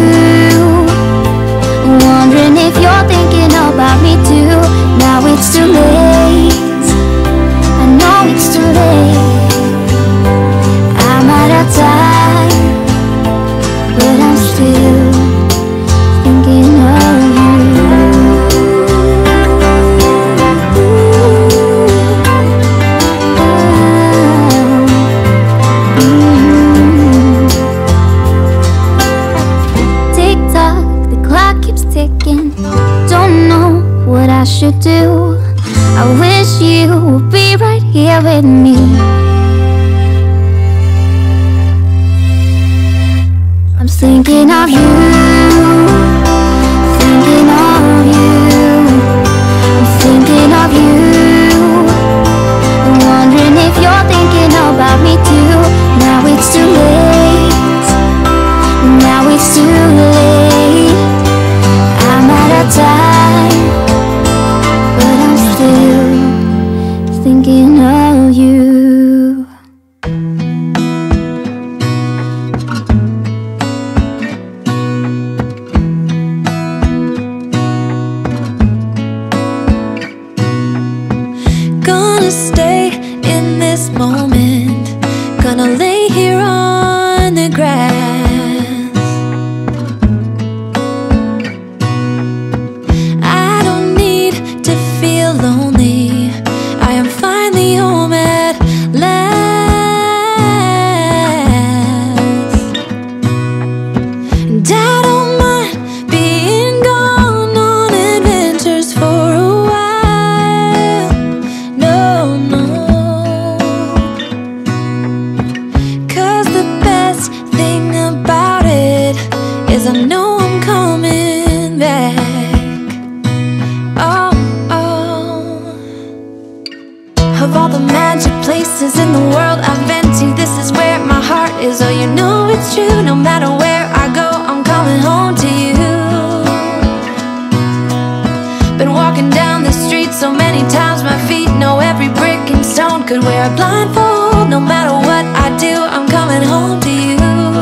wondering if you're thinking about me too. Now it's too late, I know it's too late. I'm out of time, but I'm still thinking of you. Tick tock, the clock keeps ticking. Don't know what I should do. I wish you would be right here with me. I'm thinking of you, thinking of you, I'm thinking of you, wondering if you're thinking about me too. Now it's too late, now it's too late. I'm out of time, but I'm still thinking of you. it's true. No matter where I go, I'm coming home to you. Been walking down the street so many times, my feet know every brick and stone. Could wear a blindfold. No matter what I do, I'm coming home to you.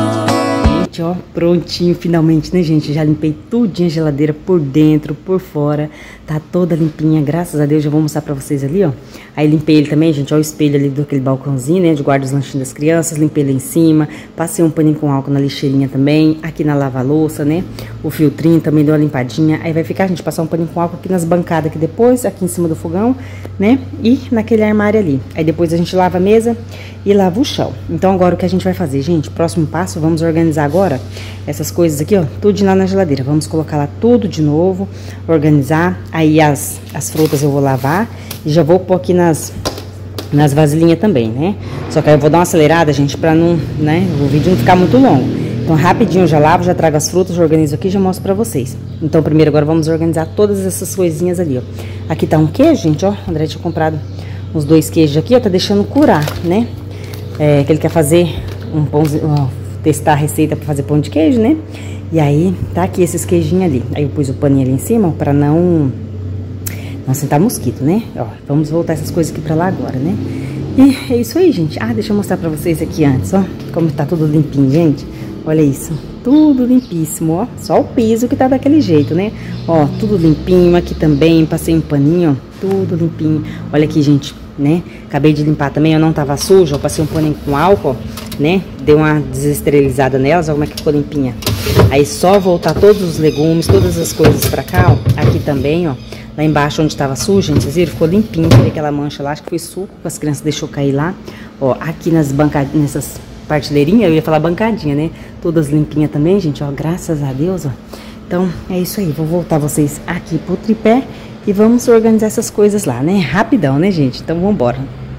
Gente, ó, prontinho finalmente, né, gente? Já limpei tudinho a geladeira por dentro, por fora. Tá toda limpinha, graças a Deus. Já vou mostrar pra vocês ali, ó. Aí limpei ele também, gente, ó, o espelho ali do aquele balcãozinho, né, de guarda os lanchinhos das crianças. Limpei ele em cima, passei um paninho com álcool na lixeirinha também. Aqui na lava-louça, né, o filtrinho também deu uma limpadinha. Aí vai ficar, gente, passar um paninho com álcool aqui nas bancadas aqui depois, aqui em cima do fogão, né, e naquele armário ali. Aí depois a gente lava a mesa e lava o chão. Então agora o que a gente vai fazer, gente? Próximo passo, vamos organizar agora essas coisas aqui, ó, tudo de lá na geladeira. Vamos colocar lá tudo de novo, organizar. Aí as frutas eu vou lavar e já vou pôr aqui nas vasilhinhas também, né? Só que aí eu vou dar uma acelerada, gente, pra não, né, o vídeo não ficar muito longo. Então rapidinho eu já lavo, já trago as frutas, já organizo aqui e já mostro pra vocês. Então primeiro agora vamos organizar todas essas coisinhas ali, ó. Aqui tá um queijo, gente, ó. O André tinha comprado uns 2 queijos aqui, ó, tá deixando curar, né? É, que ele quer fazer um pãozinho, ó, testar a receita pra fazer pão de queijo, né? E aí, tá aqui esses queijinhos ali. Aí eu pus o paninho ali em cima, ó, pra não sentar mosquito, né? Ó, vamos voltar essas coisas aqui pra lá agora, né? E é isso aí, gente. Ah, deixa eu mostrar pra vocês aqui antes, ó. Como tá tudo limpinho, gente. Olha isso. Tudo limpíssimo, ó. Só o piso que tá daquele jeito, né? Ó, tudo limpinho. Aqui também, passei um paninho, ó. Tudo limpinho. Olha aqui, gente, né? Acabei de limpar também, eu não tava sujo, ó. Passei um paninho com álcool, né? Deu uma desesterilizada nelas, ó, como é que ficou limpinha. Aí só voltar todos os legumes, todas as coisas pra cá, ó. Aqui também, ó. Lá embaixo onde tava sujo, gente, vocês viram? Ficou limpinho, tirei aquela mancha lá, acho que foi suco que as crianças deixou cair lá. Ó, aqui nas bancadinhas, nessas partilheirinhas, eu ia falar bancadinha, né? Todas limpinhas também, gente, ó, graças a Deus, ó. Então, é isso aí, vou voltar vocês aqui pro tripé e vamos organizar essas coisas lá, né? Rapidão, né, gente? Então, vambora.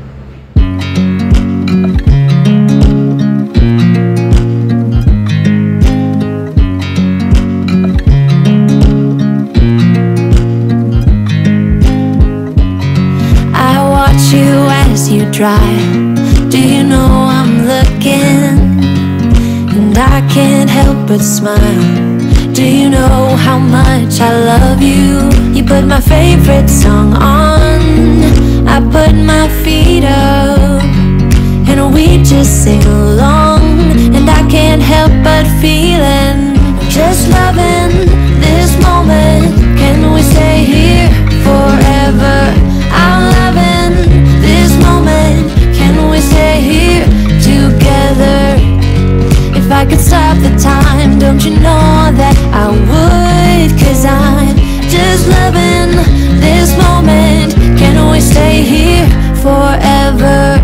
You drive. Do you know I'm looking? And I can't help but smile. Do you know how much I love you? You put my favorite song on, I put my feet up, and we just sing along. And I can't help but feeling, just loving this moment. Can we stay here forever? I'm loving this moment. Can we stay here together? If I could stop the time, don't you know that I would? 'Cause I'm just loving this moment. Can we stay here forever?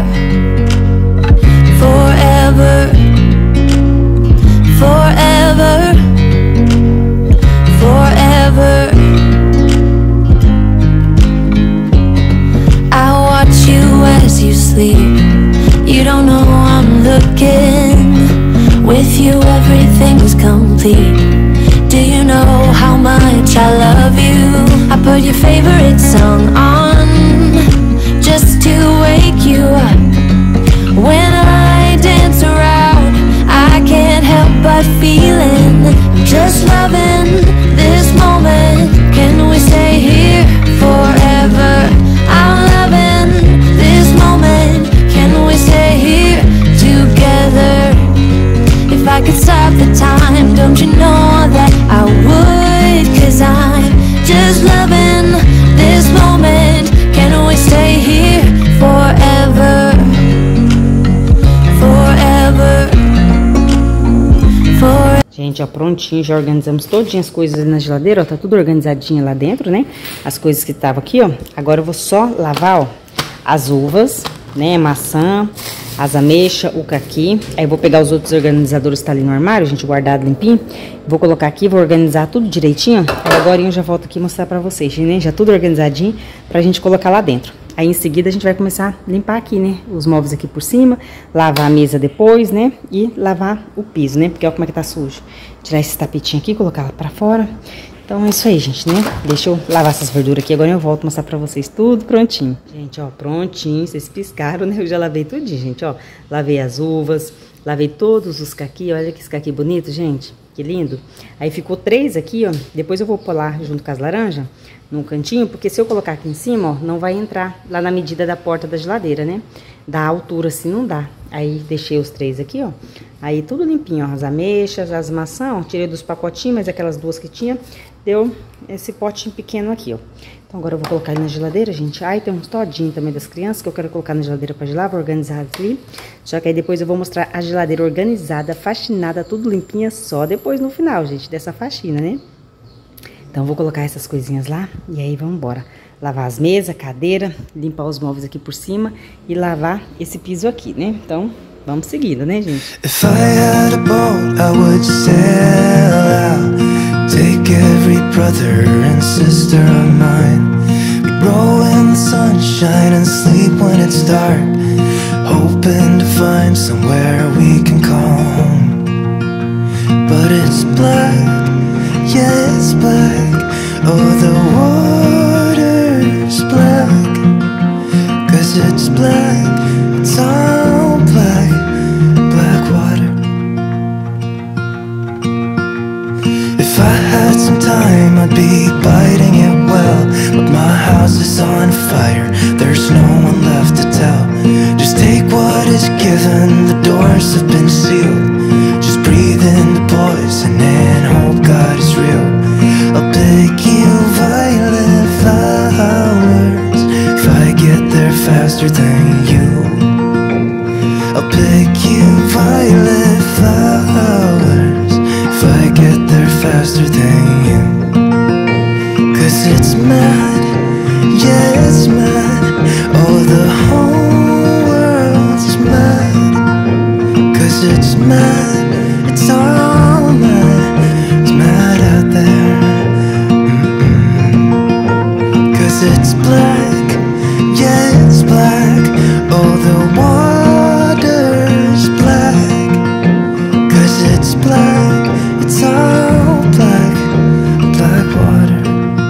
Forever. Forever. Forever. As you sleep, you don't know I'm looking. With you everything's complete. Do you know how much I love you? I put your favorite song on, just to wake you up. When I dance around, I can't help but feeling, I'm just loving this moment. Can we stay here forever? I'm loving this moment. Can we stay here together? If I could stop the time, don't you know that I would? 'Cause I'm just loving this moment. Can we stay here forever? Forever. Forever. Gente, ó, prontinho, já organizamos todinho as coisas ali na geladeira, ó, tá tudo organizadinho lá dentro, né? As coisas que estavam aqui, ó. Agora eu vou só lavar, ó, as uvas, né, maçã, as ameixas, o caqui. Aí eu vou pegar os outros organizadores que tá ali no armário, gente, guardado limpinho. Vou colocar aqui, vou organizar tudo direitinho. Aí agora eu já volto aqui mostrar pra vocês, né? Já tudo organizadinho pra gente colocar lá dentro. Aí em seguida a gente vai começar a limpar aqui, né? Os móveis aqui por cima, lavar a mesa depois, né? E lavar o piso, né? Porque olha como é que tá sujo. Tirar esse tapetinho aqui, colocar lá pra fora. Então é isso aí, gente, né? Deixa eu lavar essas verduras aqui, agora eu volto mostrar pra vocês tudo prontinho. Gente, ó, prontinho, vocês piscaram, né? Eu já lavei tudinho, gente, ó. Lavei as uvas, lavei todos os caqui, olha que esse caqui bonito, gente, que lindo. Aí ficou 3 aqui, ó, depois eu vou pular junto com as laranjas, num cantinho, porque se eu colocar aqui em cima, ó, não vai entrar lá na medida da porta da geladeira, né? Da altura assim não dá. Aí deixei os 3 aqui, ó. Aí tudo limpinho, ó, as ameixas, as maçãs, ó, tirei dos pacotinhos, mas aquelas 2 que tinha, deu esse potinho pequeno aqui, ó. Então agora eu vou colocar ele na geladeira, gente. Aí tem uns todinhos também das crianças que eu quero colocar na geladeira pra gelar, vou organizar ali. Só que aí depois eu vou mostrar a geladeira organizada, faxinada, tudo limpinha, só depois no final, gente, dessa faxina, né? Então vou colocar essas coisinhas lá e aí vamos embora. Lavar as mesas, cadeira, limpar os móveis aqui por cima e lavar esse piso aqui, né? Então vamos seguindo, né, gente? If I had a boat, I would sail out. Take every brother and sister of mine. We'd roll in the sunshine and sleep when it's dark, hoping to find somewhere we can call home. But it's black, yeah, it's black. Oh, the water's black, 'cause it's black, it's all black, black water. If I had some time, I'd be biting it well, but my house is on fire, there's no one left to tell. Just take what is given, the doors have been sealed. Just breathe in the poison and hope God is real. I'll pick you violet flowers if I get there faster than you. I'll pick you violet flowers if I get there faster than you. 'Cause it's mad, yeah, it's mad. Oh, the whole world's mad. 'Cause it's mad, it's all mad. It's mad out there. It's black, yeah, it's black. Oh, the water's black, 'cause it's black, it's all black, black water.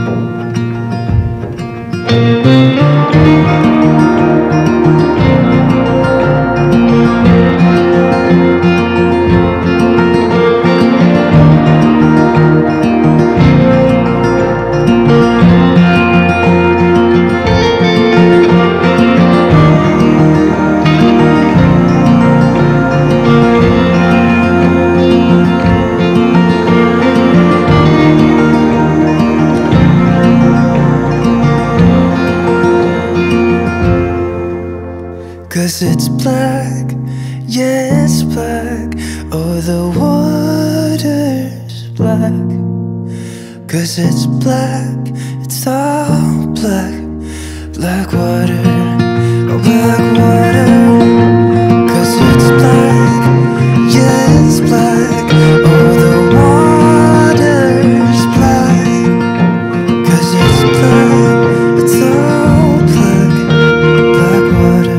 'Cause it's black, yeah, it's black. Oh, the water's black. 'Cause it's black, it's all black, black water, oh, black water. 'Cause it's black, yeah, it's black. Oh, the water's black. 'Cause it's black, it's all black, black water.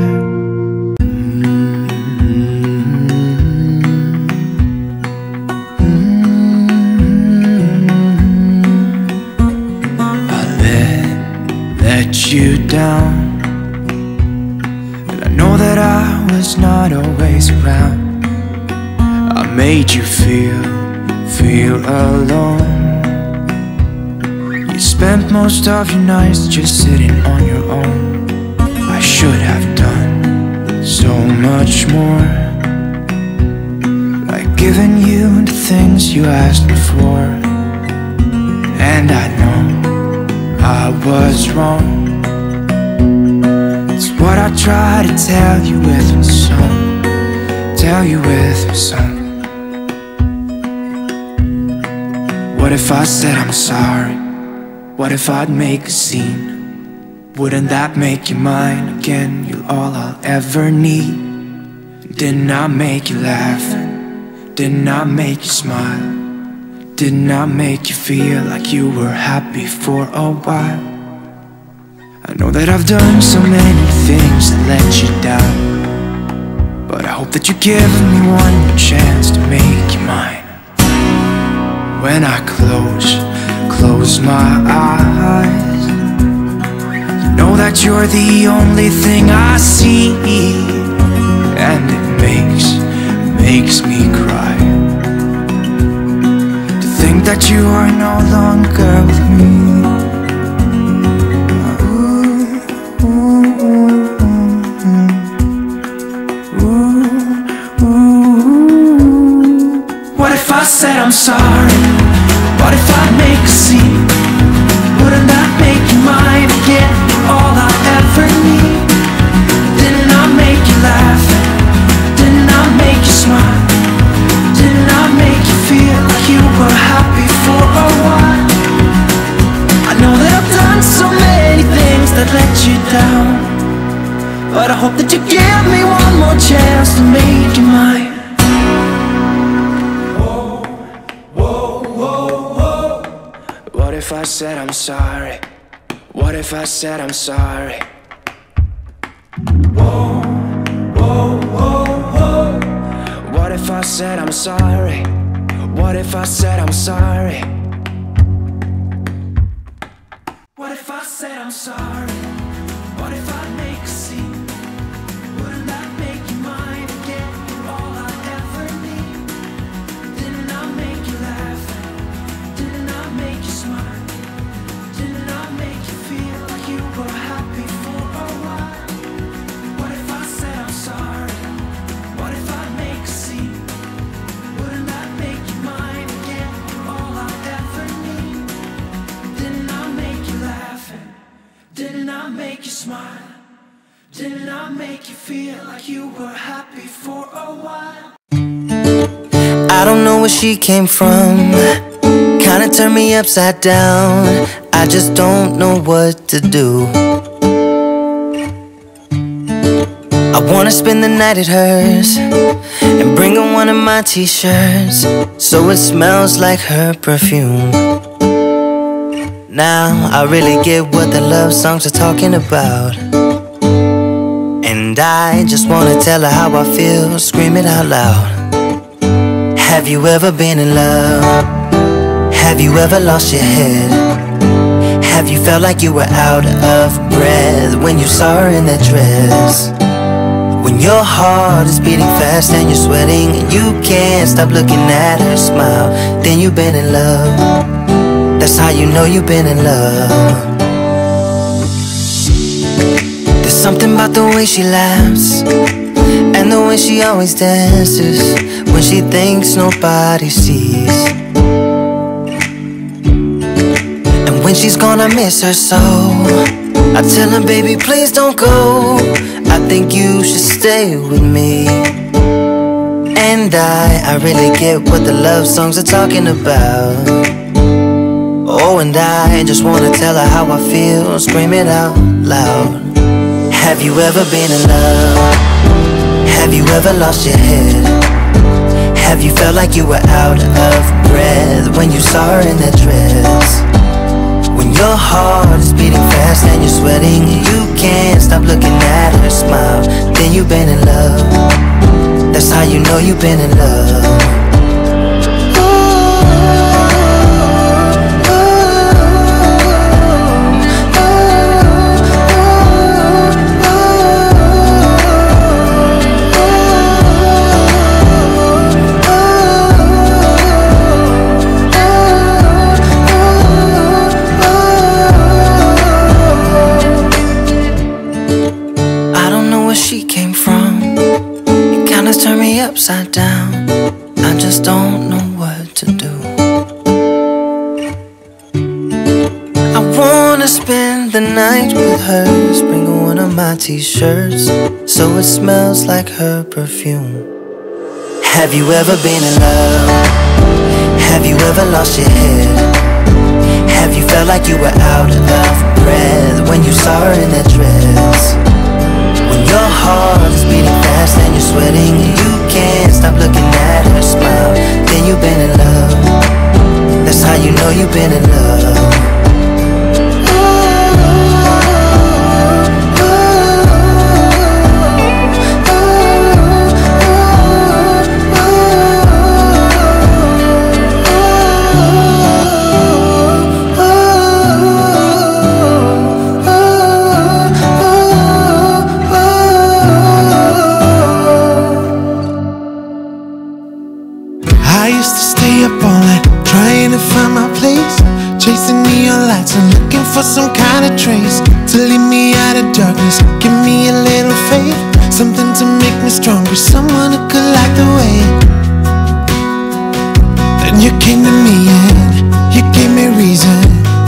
You down, and I know that I was not always around. I made you feel alone. You spent most of your nights just sitting on your own. I should have done so much more, like giving you the things you asked me for. And I know I was wrong. What I try to tell you with my song, tell you with my song. What if I said I'm sorry? What if I'd make a scene? Wouldn't that make you mine again? You're all I'll ever need. Didn't I make you laugh? Didn't I make you smile? Didn't I make you feel like you were happy for a while? I know that I've done so many things that let you down, but I hope that you give me one more chance to make you mine. When I close my eyes, you know that you're the only thing I see. And it makes me cry to think that you are no longer with me. What if I said I'm sorry? What if I make a scene? Wouldn't that make you mine again? All I ever need. Didn't I make you laugh? Didn't I make you smile? Didn't I make you feel like you were happy for a while? I know that I've done so many things that let you down, but I hope that you give me one more chance to make you mine. What if I said I'm sorry? What if I said I'm sorry? Whoa, whoa, whoa, whoa. What if I said I'm sorry? What if I said I'm sorry? What if I said I'm sorry? What if I make a scene? Wouldn't that make you mine again? You're all I ever need. Didn't I make you laugh? Didn't I make you smile? Didn't I make you feel like you were happy for a while? What if I said I'm sorry? What if I make a scene? Wouldn't that make you mine again? You're all I ever need. Didn't I make you laugh? Didn't I make you smile? Didn't I make you feel like you were happy for a while? I don't know where she came from, kinda turned me upside down. I just don't know what to do. I wanna spend the night at hers and bring her one of my t-shirts so it smells like her perfume. Now I really get what the love songs are talking about, and I just wanna tell her how I feel, scream it out loud. Have you ever been in love? Have you ever lost your head? Have you felt like you were out of breath when you saw her in that dress? When your heart is beating fast and you're sweating and you can't stop looking at her smile, then you've been in love. That's how you know you've been in love. There's something about the way she laughs and the way she always dances when she thinks nobody sees. And when she's gone I miss her so. I tell her, baby, please don't go, I think you should stay with me. And I really get what the love songs are talking about. Oh, and I just wanna tell her how I feel, scream it out loud. Have you ever been in love? Have you ever lost your head? Have you felt like you were out of breath when you saw her in that dress? When your heart is beating fast and you're sweating and you can't stop looking at her smile, then you've been in love. That's how you know you've been in love. Turn me upside down, I just don't know what to do. I wanna spend the night with her, bring her one of my t-shirts so it smells like her perfume. Have you ever been in love? Have you ever lost your head? Have you felt like you were out of breath when you saw her in that dress? When your heart is beating fast and you're sweating and you can't stop looking at her smile, then you've been in love. That's how you know you've been in love. used to stay up all night trying to find my place, chasing neon lights and looking for some kind of trace to lead me out of darkness. Give me a little faith, something to make me stronger, someone who could light the way. Then you came to me and you gave me reason.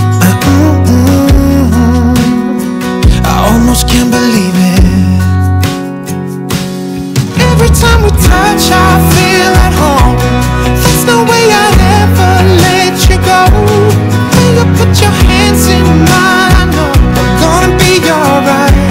I almost can't believe it. Every time we touch, I feel at home. There's no way I'd ever let you go. When you put your hands in mine, I know I'm gonna be alright.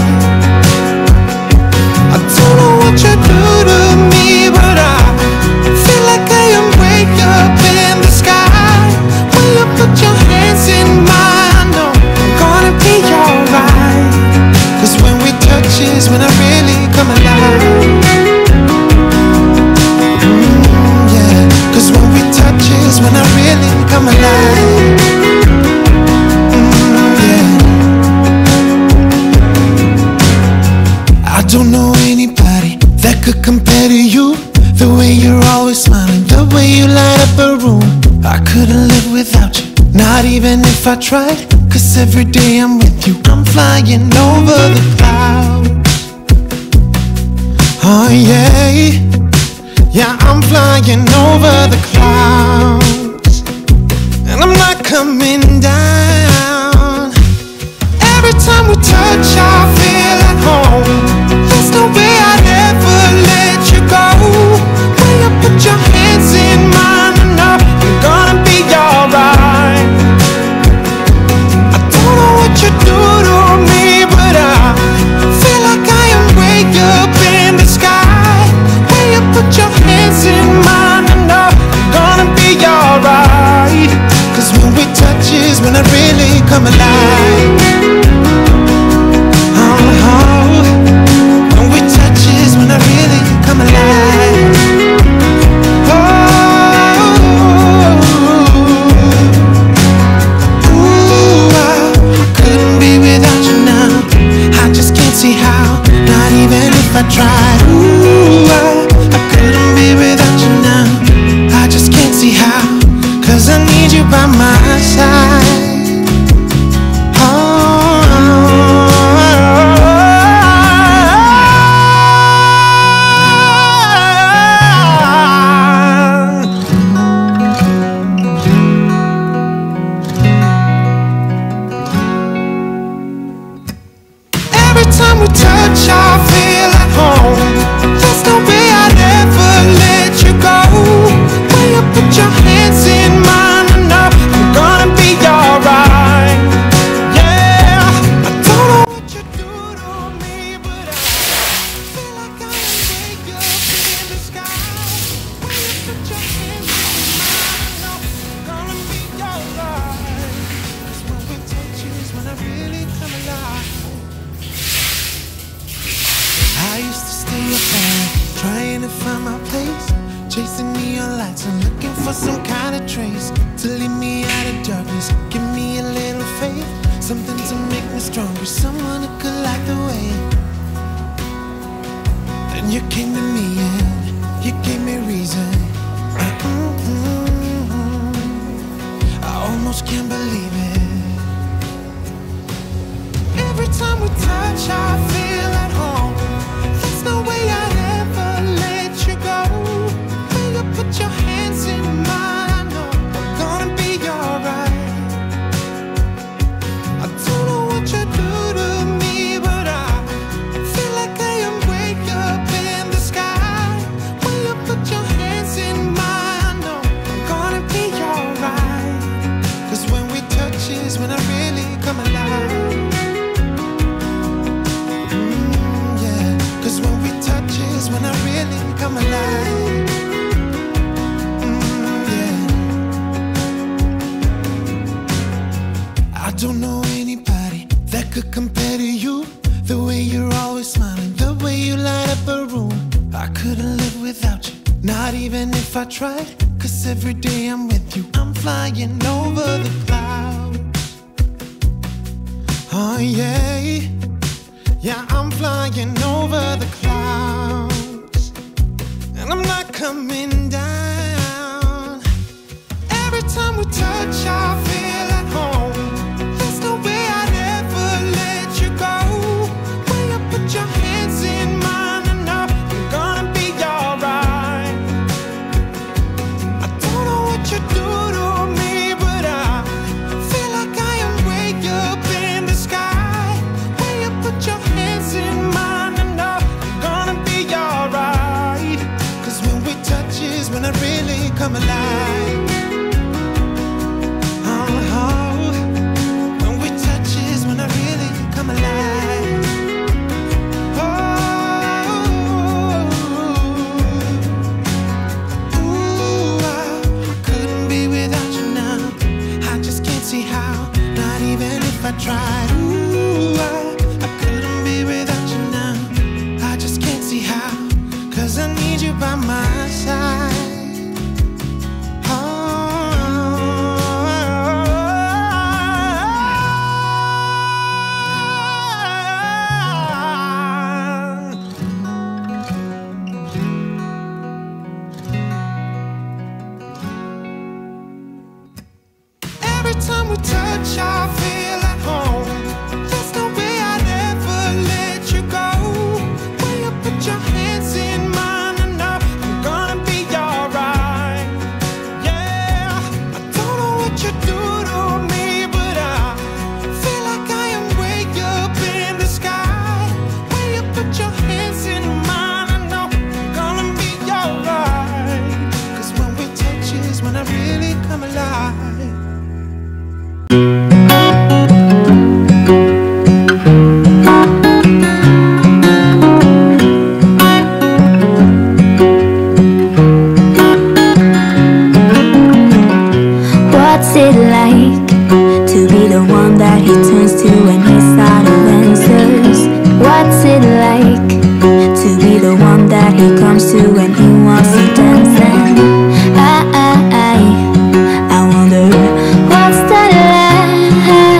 I don't know what you do to me, but I feel like I am way up in the sky. When you put your hands in mine, I know I'm gonna be alright. 'Cause when we touch is when I really come alive. When I really come alive. I don't know anybody that could compare to you. The way you're always smiling, the way you light up a room. I couldn't live without you, not even if I tried. 'Cause every day I'm with you, I'm flying over the clouds. Oh yeah, yeah, I'm flying over the clouds, and I'm not coming down. Every time we touch, I feel at home. There's no way I'd ever let you go. When you put your hands in mine, I know I'm gonna be alright. I don't know what you do to me, but I feel like I am way up in the sky. When you put your hands in mine, I know I'm gonna be alright. 'Cause when we touch is when I really come alive. Oh, when we touch is when I really come alive. Ooh, I couldn't be without you now. I just can't see how, not even if I tried. Ooh, I couldn't be without you now. I just can't see how, 'cause I need you by my side. Every time we touch, I feel at home. There's no way I'd ever let you go. When you put your hands in mine, I know I'm gonna be alright. Yeah, I don't know what you do to me, but I feel like I am way up in the sky. When you put your hands in mine, I know I'm gonna be alright. 'Cause when we touch is when I really come alive. I used to stay up all night trying to find my place, chasing neon lights and looking for some kind of trace to lead me out of darkness. Give me a little faith, something to make me stronger, someone who could light the way. Then you came to me and you gave me reason. I almost can't believe it. Every time we touch, I feel at home. There's no way I'd ever let you go. When you put your hands in mine, I know I'm gonna be alright. I don't know what you do to me, but I feel like I am way up in the sky. When you put your hands in mine, I know I'm gonna be alright. 'Cause when we touch is when I really come alive. When I really come alive. I don't know anybody that could compare to you. The way you're always smiling, the way you light up a room. I couldn't live without you, not even if I tried. 'Cause every day I'm with you, I'm flying over the clouds. Oh yeah, yeah, I'm flying over the clouds, and I'm not coming down. come alive. Oh, when we touch is when I really come alive. Ooh, I couldn't be without you now. I just can't see how, not even if I tried. Ooh, I couldn't be without you now. I just can't see how, 'cause I need you by my side. Every time we touch, I feel at home. There's no way I'd ever let you go. When you put your hands in mine, I know I'm gonna be alright. Yeah, I don't know what you do to me, but I feel like I am way up in the sky. When you put your hands in mine, I know I'm gonna be alright. 'Cause when we touch is when I really come alive. What's it like to be the one that he turns to when he's out of answers? What's it like to be the one that he comes to when he wants to dance? And I wonder what's that like?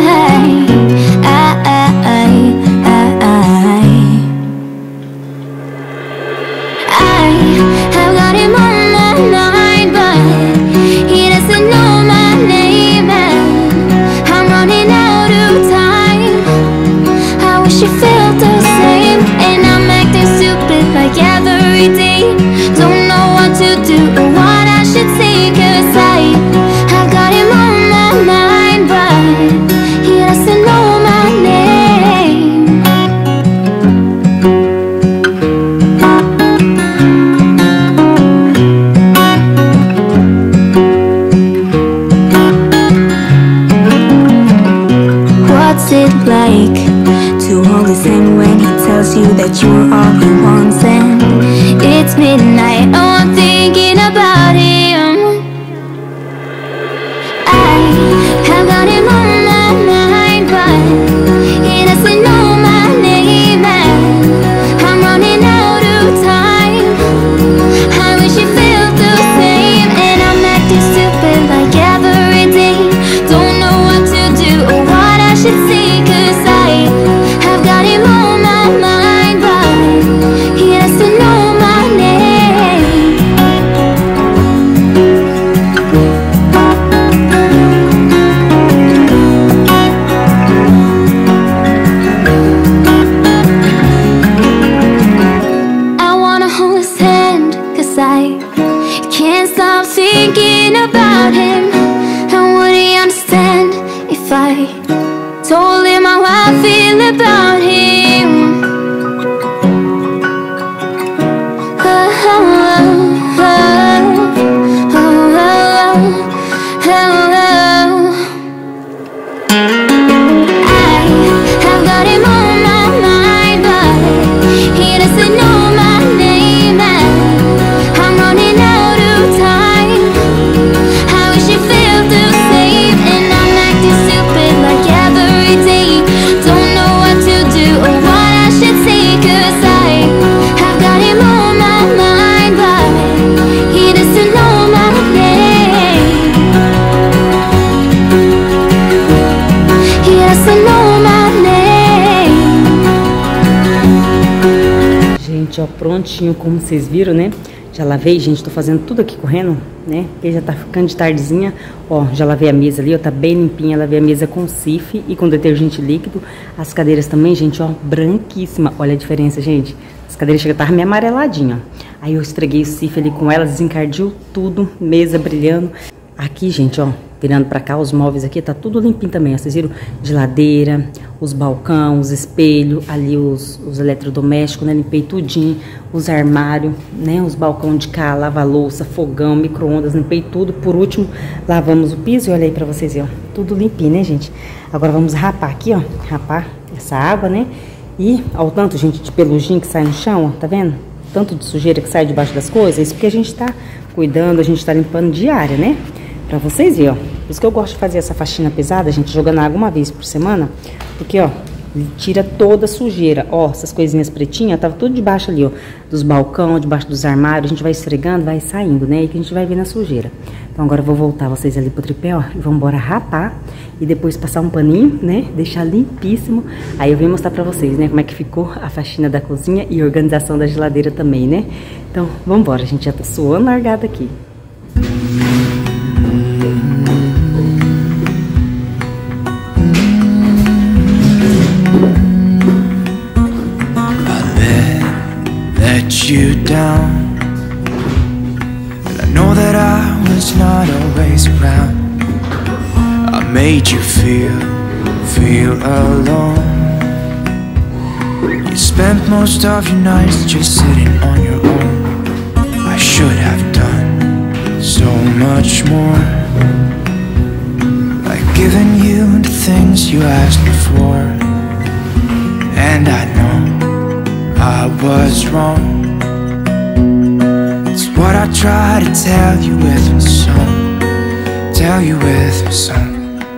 I've got him on my mind, but he doesn't know my name, and I'm running out of time. I wish you felt the same, and I'm acting stupid like every day. Don't know what to do or what I should say, 'cause I've got him on my mind, but he doesn't know my name. What's it like to hold his hand when he tells you that you're all he wants? And it's midnight, oh, I'm thinking about him. I have got him on my mind, but he doesn't know my name, and I'm running out of time. I wish you felt the same, and I'm acting stupid like every day. Don't know what to do or what I should say, 'cause I've got him on my mind, but he doesn't know my name. I wanna hold his hand, 'cause I can't stop thinking about him. And would he understand if I told him how I feel about him? I've got him on my mind, but he doesn't know my name, and I'm running out of time. I wish you felt the same, and I'm acting stupid like every day. Don't know what to do or what I should say, 'cause I've got him on my mind, but he doesn't know my name. He doesn't know my name. Gente, ó, prontinho, como vocês viram, né? Já lavei, gente, tô fazendo tudo aqui correndo, né? Porque já tá ficando de tardezinha. Ó, já lavei a mesa ali, ó, tá bem limpinha. Lavei a mesa com sif e com detergente líquido. As cadeiras também, gente, ó, branquíssima. Olha a diferença, gente. As cadeiras chegam a estar meio amareladinha, ó. Aí eu esfreguei o sif ali com elas, desencardiu tudo, mesa brilhando. Aqui, gente, ó, virando pra cá, os móveis aqui tá tudo limpinho também, ó, vocês viram? Geladeira, os balcões, os espelhos, ali os eletrodomésticos, né? Limpei tudinho, os armários, né? Os balcões de cá, lava-louça, fogão, micro-ondas, limpei tudo. Por último, lavamos o piso e olha aí pra vocês verem, ó, tudo limpinho, né, gente? Agora vamos rapar aqui, ó, rapar essa água, né? E, ó, o tanto, gente, de pelugem que sai no chão, ó, tá vendo? Tanto de sujeira que sai debaixo das coisas, isso porque a gente tá cuidando, a gente tá limpando diária, né? Pra vocês verem, ó. Por isso que eu gosto de fazer essa faxina pesada, gente, jogando água uma vez por semana. Porque, ó, tira toda a sujeira. Ó, essas coisinhas pretinhas, tava tudo debaixo ali, ó. Dos balcões, debaixo dos armários. A gente vai esfregando, vai saindo, né? E que a gente vai ver na sujeira. Então agora eu vou voltar vocês ali pro tripé, ó. E vamos embora rapar. E depois passar um paninho, né? Deixar limpíssimo. Aí eu venho mostrar pra vocês, né? Como é que ficou a faxina da cozinha e a organização da geladeira também, né? Então, vamos embora, gente. Já tá suando largada aqui. You down, and I know that I was not always around. I made you feel alone. You spent most of your nights just sitting on your own. I should have done so much more, like giving you the things you asked me for. And I know I was wrong. What I try to tell you with my song, tell you with my song.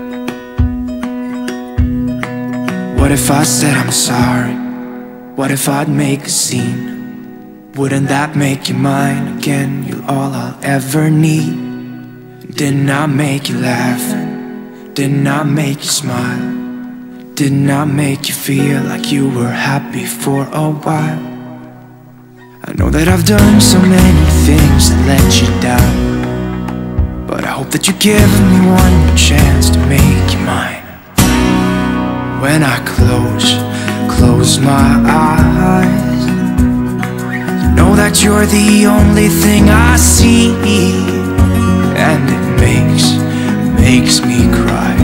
What if I said I'm sorry? What if I'd make a scene? Wouldn't that make you mine again? You're all I'll ever need. Didn't I make you laugh? Didn't I make you smile? Didn't I make you feel like you were happy for a while? I know that I've done so many things that let you down, but I hope that you give me one more chance to make you mine. When I close my eyes, you know that you're the only thing I see, and it makes me cry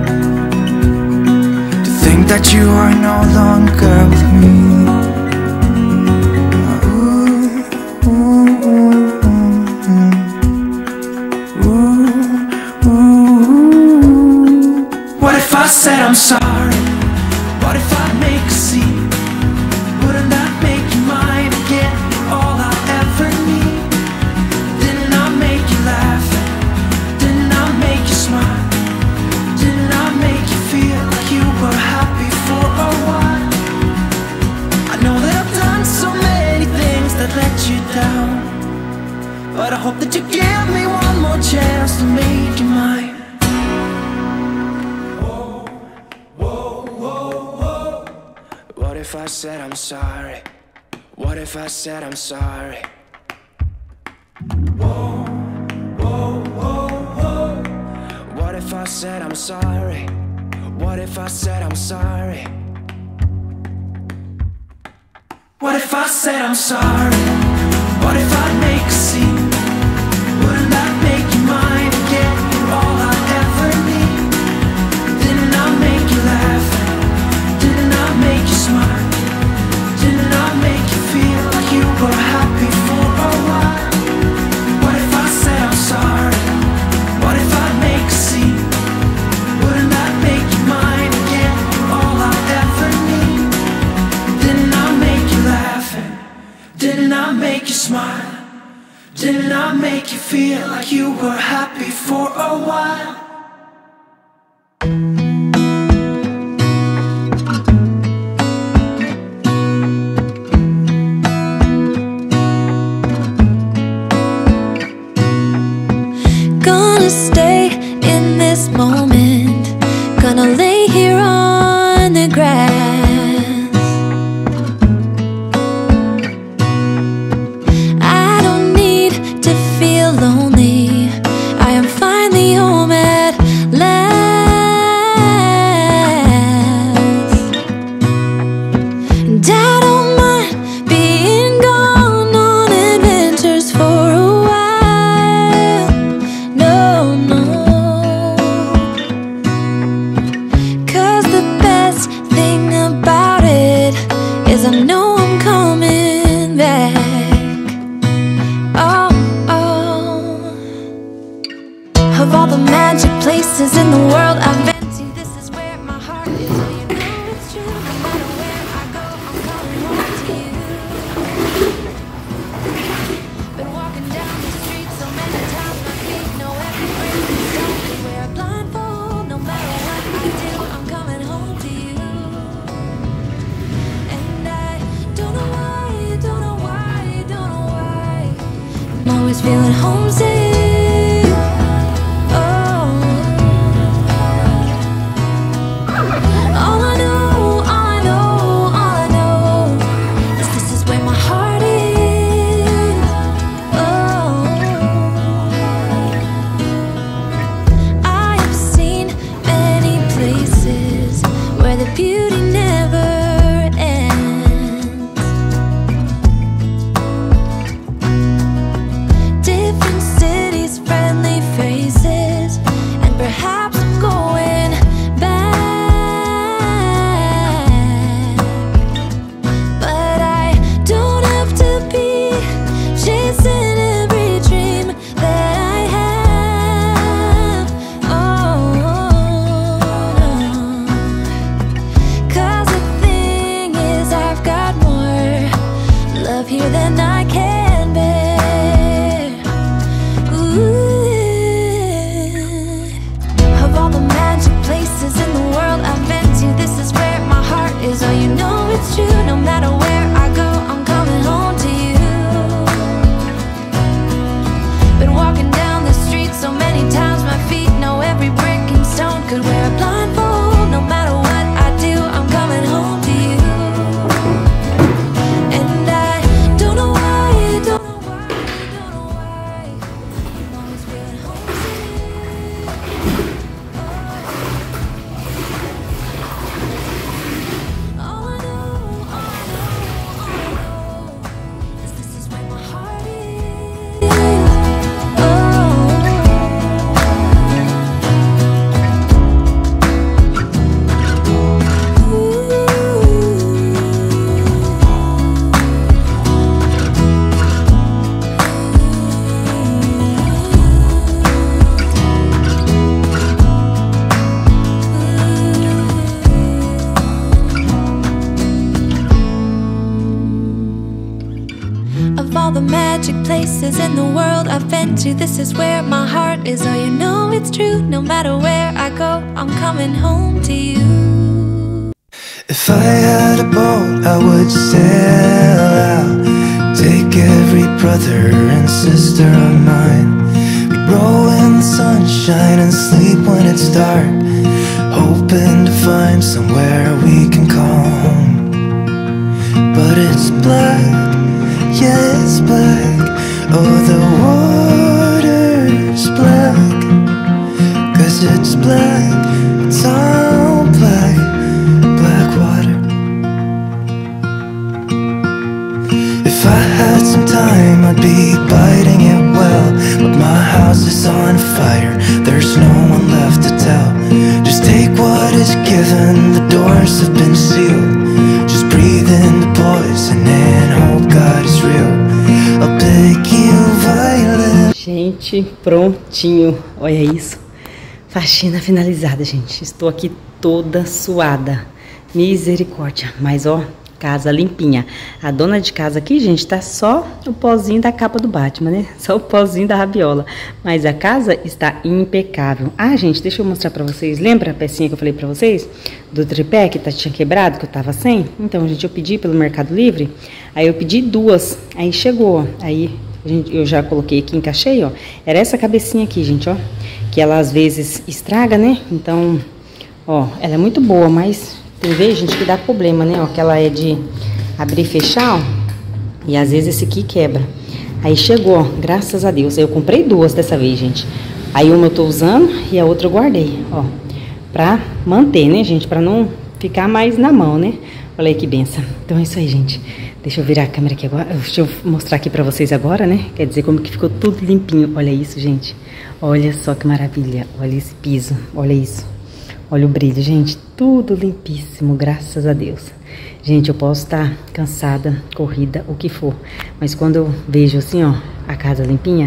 to think that you are no longer with me. I said I'm sorry. What if I make a scene? Wouldn't that make you mine again? All I ever need. Didn't I make you laugh? Didn't I make you smile? Didn't I make you feel like you were happy for a while? I know that I've done so many things that let you down, but I hope that you give me one more chance to make you mine. What if I said I'm sorry? What if I said I'm sorry? Whoa, whoa, whoa, whoa. What if I said I'm sorry? What if I said I'm sorry? What if I said I'm sorry? What if I make a scene? Wouldn't that make you mine again? You're all I ever need. Didn't I make you laugh? Didn't I make you smile? Didn't I make you feel like you were happy for a while? What if I said I'm sorry? What if I make a scene? Wouldn't that make you mine again? You're all I ever need. Didn't I make you laugh? Didn't I make you smile? Didn't I make you feel like you were happy for a while? Gonna stay in this moment, gonna lay here on the grass. I don't need to feel lonely, I am finally home at last. And I don't mind being gone on adventures for a while. No, no, Of all the magic places in the world I've been to, this is where my heart is. Oh, you know it's true. No matter where I go, I'm coming home to you. Been walking down the street so many times, my feet know every break and stone. Could wear a blindfold. No matter what I do, I'm coming home to you. And I don't know why, don't know why, don't know why, I'm always feeling homesick. Places in the world I've been to, this is where my heart is. Oh, you know it's true. No matter where I go, I'm coming home to you. If I had a boat, I would sail out, take every brother and sister of mine. We'd roll in the sunshine and sleep when it's dark, hoping to find somewhere we can call home. But it's black, yeah, it's black. Oh, the water's black, 'cause it's black, it's all black, black water. If I had some time, I'd be biting it well, but my house is on fire, there's no one left to tell. Just take what is given, the doors have been sealed. Just breathe in the poison and hope God is real. I'll pick you violet. Gente, prontinho. Olha isso. Faxina finalizada, gente. Estou aqui toda suada. Misericórdia. Mas, ó, casa limpinha. A dona de casa aqui, gente, tá só o pozinho da capa do Batman, né? Só o pozinho da rabiola. Mas a casa está impecável. Ah, gente, deixa eu mostrar pra vocês. Lembra a pecinha que eu falei pra vocês? Do tripé que tinha quebrado, que eu tava sem? Então, gente, eu pedi pelo Mercado Livre. Aí eu pedi duas. Aí chegou. Aí eu já coloquei aqui, encaixei, ó. Era essa cabecinha aqui, gente, ó. Que ela às vezes estraga, né? Então, ó, ela é muito boa, mas tem vez, gente, que dá problema, né? Ó, que ela é de abrir e fechar, ó. E às vezes esse aqui quebra. Aí chegou, ó, graças a Deus. Eu comprei duas dessa vez, gente. Aí uma eu tô usando e a outra eu guardei, ó. Pra manter, né, gente? Pra não ficar mais na mão, né? Olha aí que benção. Então é isso aí, gente. Deixa eu virar a câmera aqui agora. Deixa eu mostrar aqui pra vocês agora, né? Quer dizer, como que ficou tudo limpinho. Olha isso, gente. Olha só que maravilha. Olha esse piso. Olha isso. Olha o brilho, gente. Tudo limpíssimo, graças a Deus. Gente, eu posso estar cansada, corrida, o que for. Mas quando eu vejo assim, ó, a casa limpinha,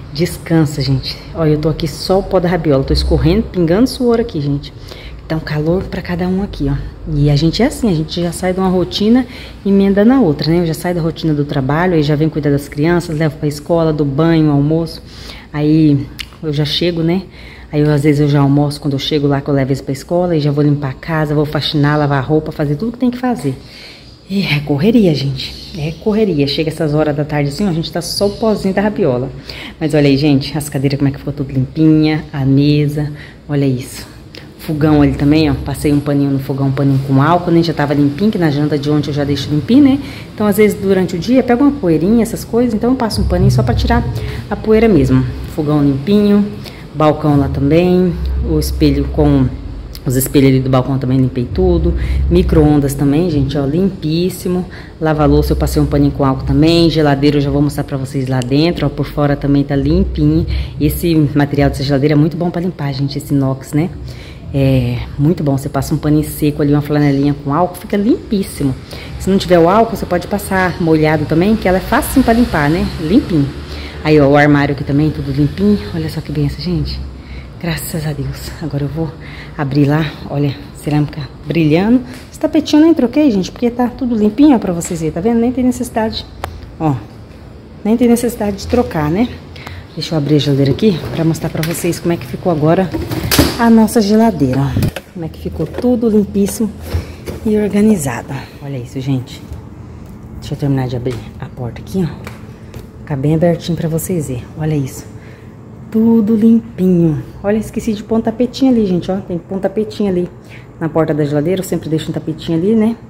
Descansa, gente. Olha, eu tô aqui só o pó da rabiola. Tô escorrendo, pingando suor aqui, gente. Tá um calor pra cada um aqui, ó. E a gente é assim, a gente já sai de uma rotina e emenda na outra, né? Eu já saio da rotina do trabalho, aí já venho cuidar das crianças, levo pra escola, do banho, almoço. Aí eu já chego, né? Aí às vezes eu já almoço quando eu chego lá, que eu levo eles pra escola, e já vou limpar a casa, vou faxinar, lavar roupa, fazer tudo que tem que fazer. E é correria, gente. É correria. Chega essas horas da tarde assim, ó, a gente tá só o pozinho da rabiola. Mas olha aí, gente, as cadeiras como é que ficou tudo limpinha, a mesa, olha isso. Fogão ali também, ó, passei um paninho no fogão, um paninho com álcool, né, já tava limpinho, que na janta de ontem eu já deixo limpinho, né. Então às vezes durante o dia pega uma poeirinha, essas coisas, então eu passo um paninho só pra tirar a poeira mesmo. Fogão limpinho, balcão lá também, o espelho com... Os espelhos ali do balcão também limpei tudo. Micro-ondas também, gente, ó, limpíssimo. Lava-louça eu passei um paninho com álcool também. Geladeira eu já vou mostrar pra vocês lá dentro, ó, por fora também tá limpinho. Esse material dessa geladeira é muito bom pra limpar, gente, esse inox, né? É muito bom, você passa um paninho seco ali, uma flanelinha com álcool, fica limpíssimo. Se não tiver o álcool, você pode passar molhado também, que ela é fácil pra limpar, né? Limpinho. Aí, ó, o armário aqui também, tudo limpinho. Olha só que benção, gente. Graças a Deus. Agora eu vou abrir lá, olha, cerâmica brilhando. Esse tapetinho eu nem troquei, gente, porque tá tudo limpinho, ó, pra vocês verem, tá vendo? Nem tem necessidade, ó, nem tem necessidade de trocar, né? Deixa eu abrir a geladeira aqui pra mostrar pra vocês como é que ficou agora a nossa geladeira, ó. Como é que ficou tudo limpíssimo e organizado. Olha isso, gente. Deixa eu terminar de abrir a porta aqui, ó. Fica bem abertinho pra vocês verem, olha isso. Tudo limpinho. Olha, esqueci de pôr um tapetinho ali, gente, ó. Tem que pôr um tapetinho ali na porta da geladeira. Eu sempre deixo um tapetinho ali, né?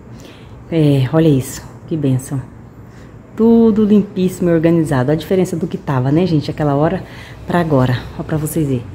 É, olha isso. Que bênção. Tudo limpíssimo e organizado. A diferença do que tava, né, gente? Aquela hora pra agora. Ó, pra vocês verem.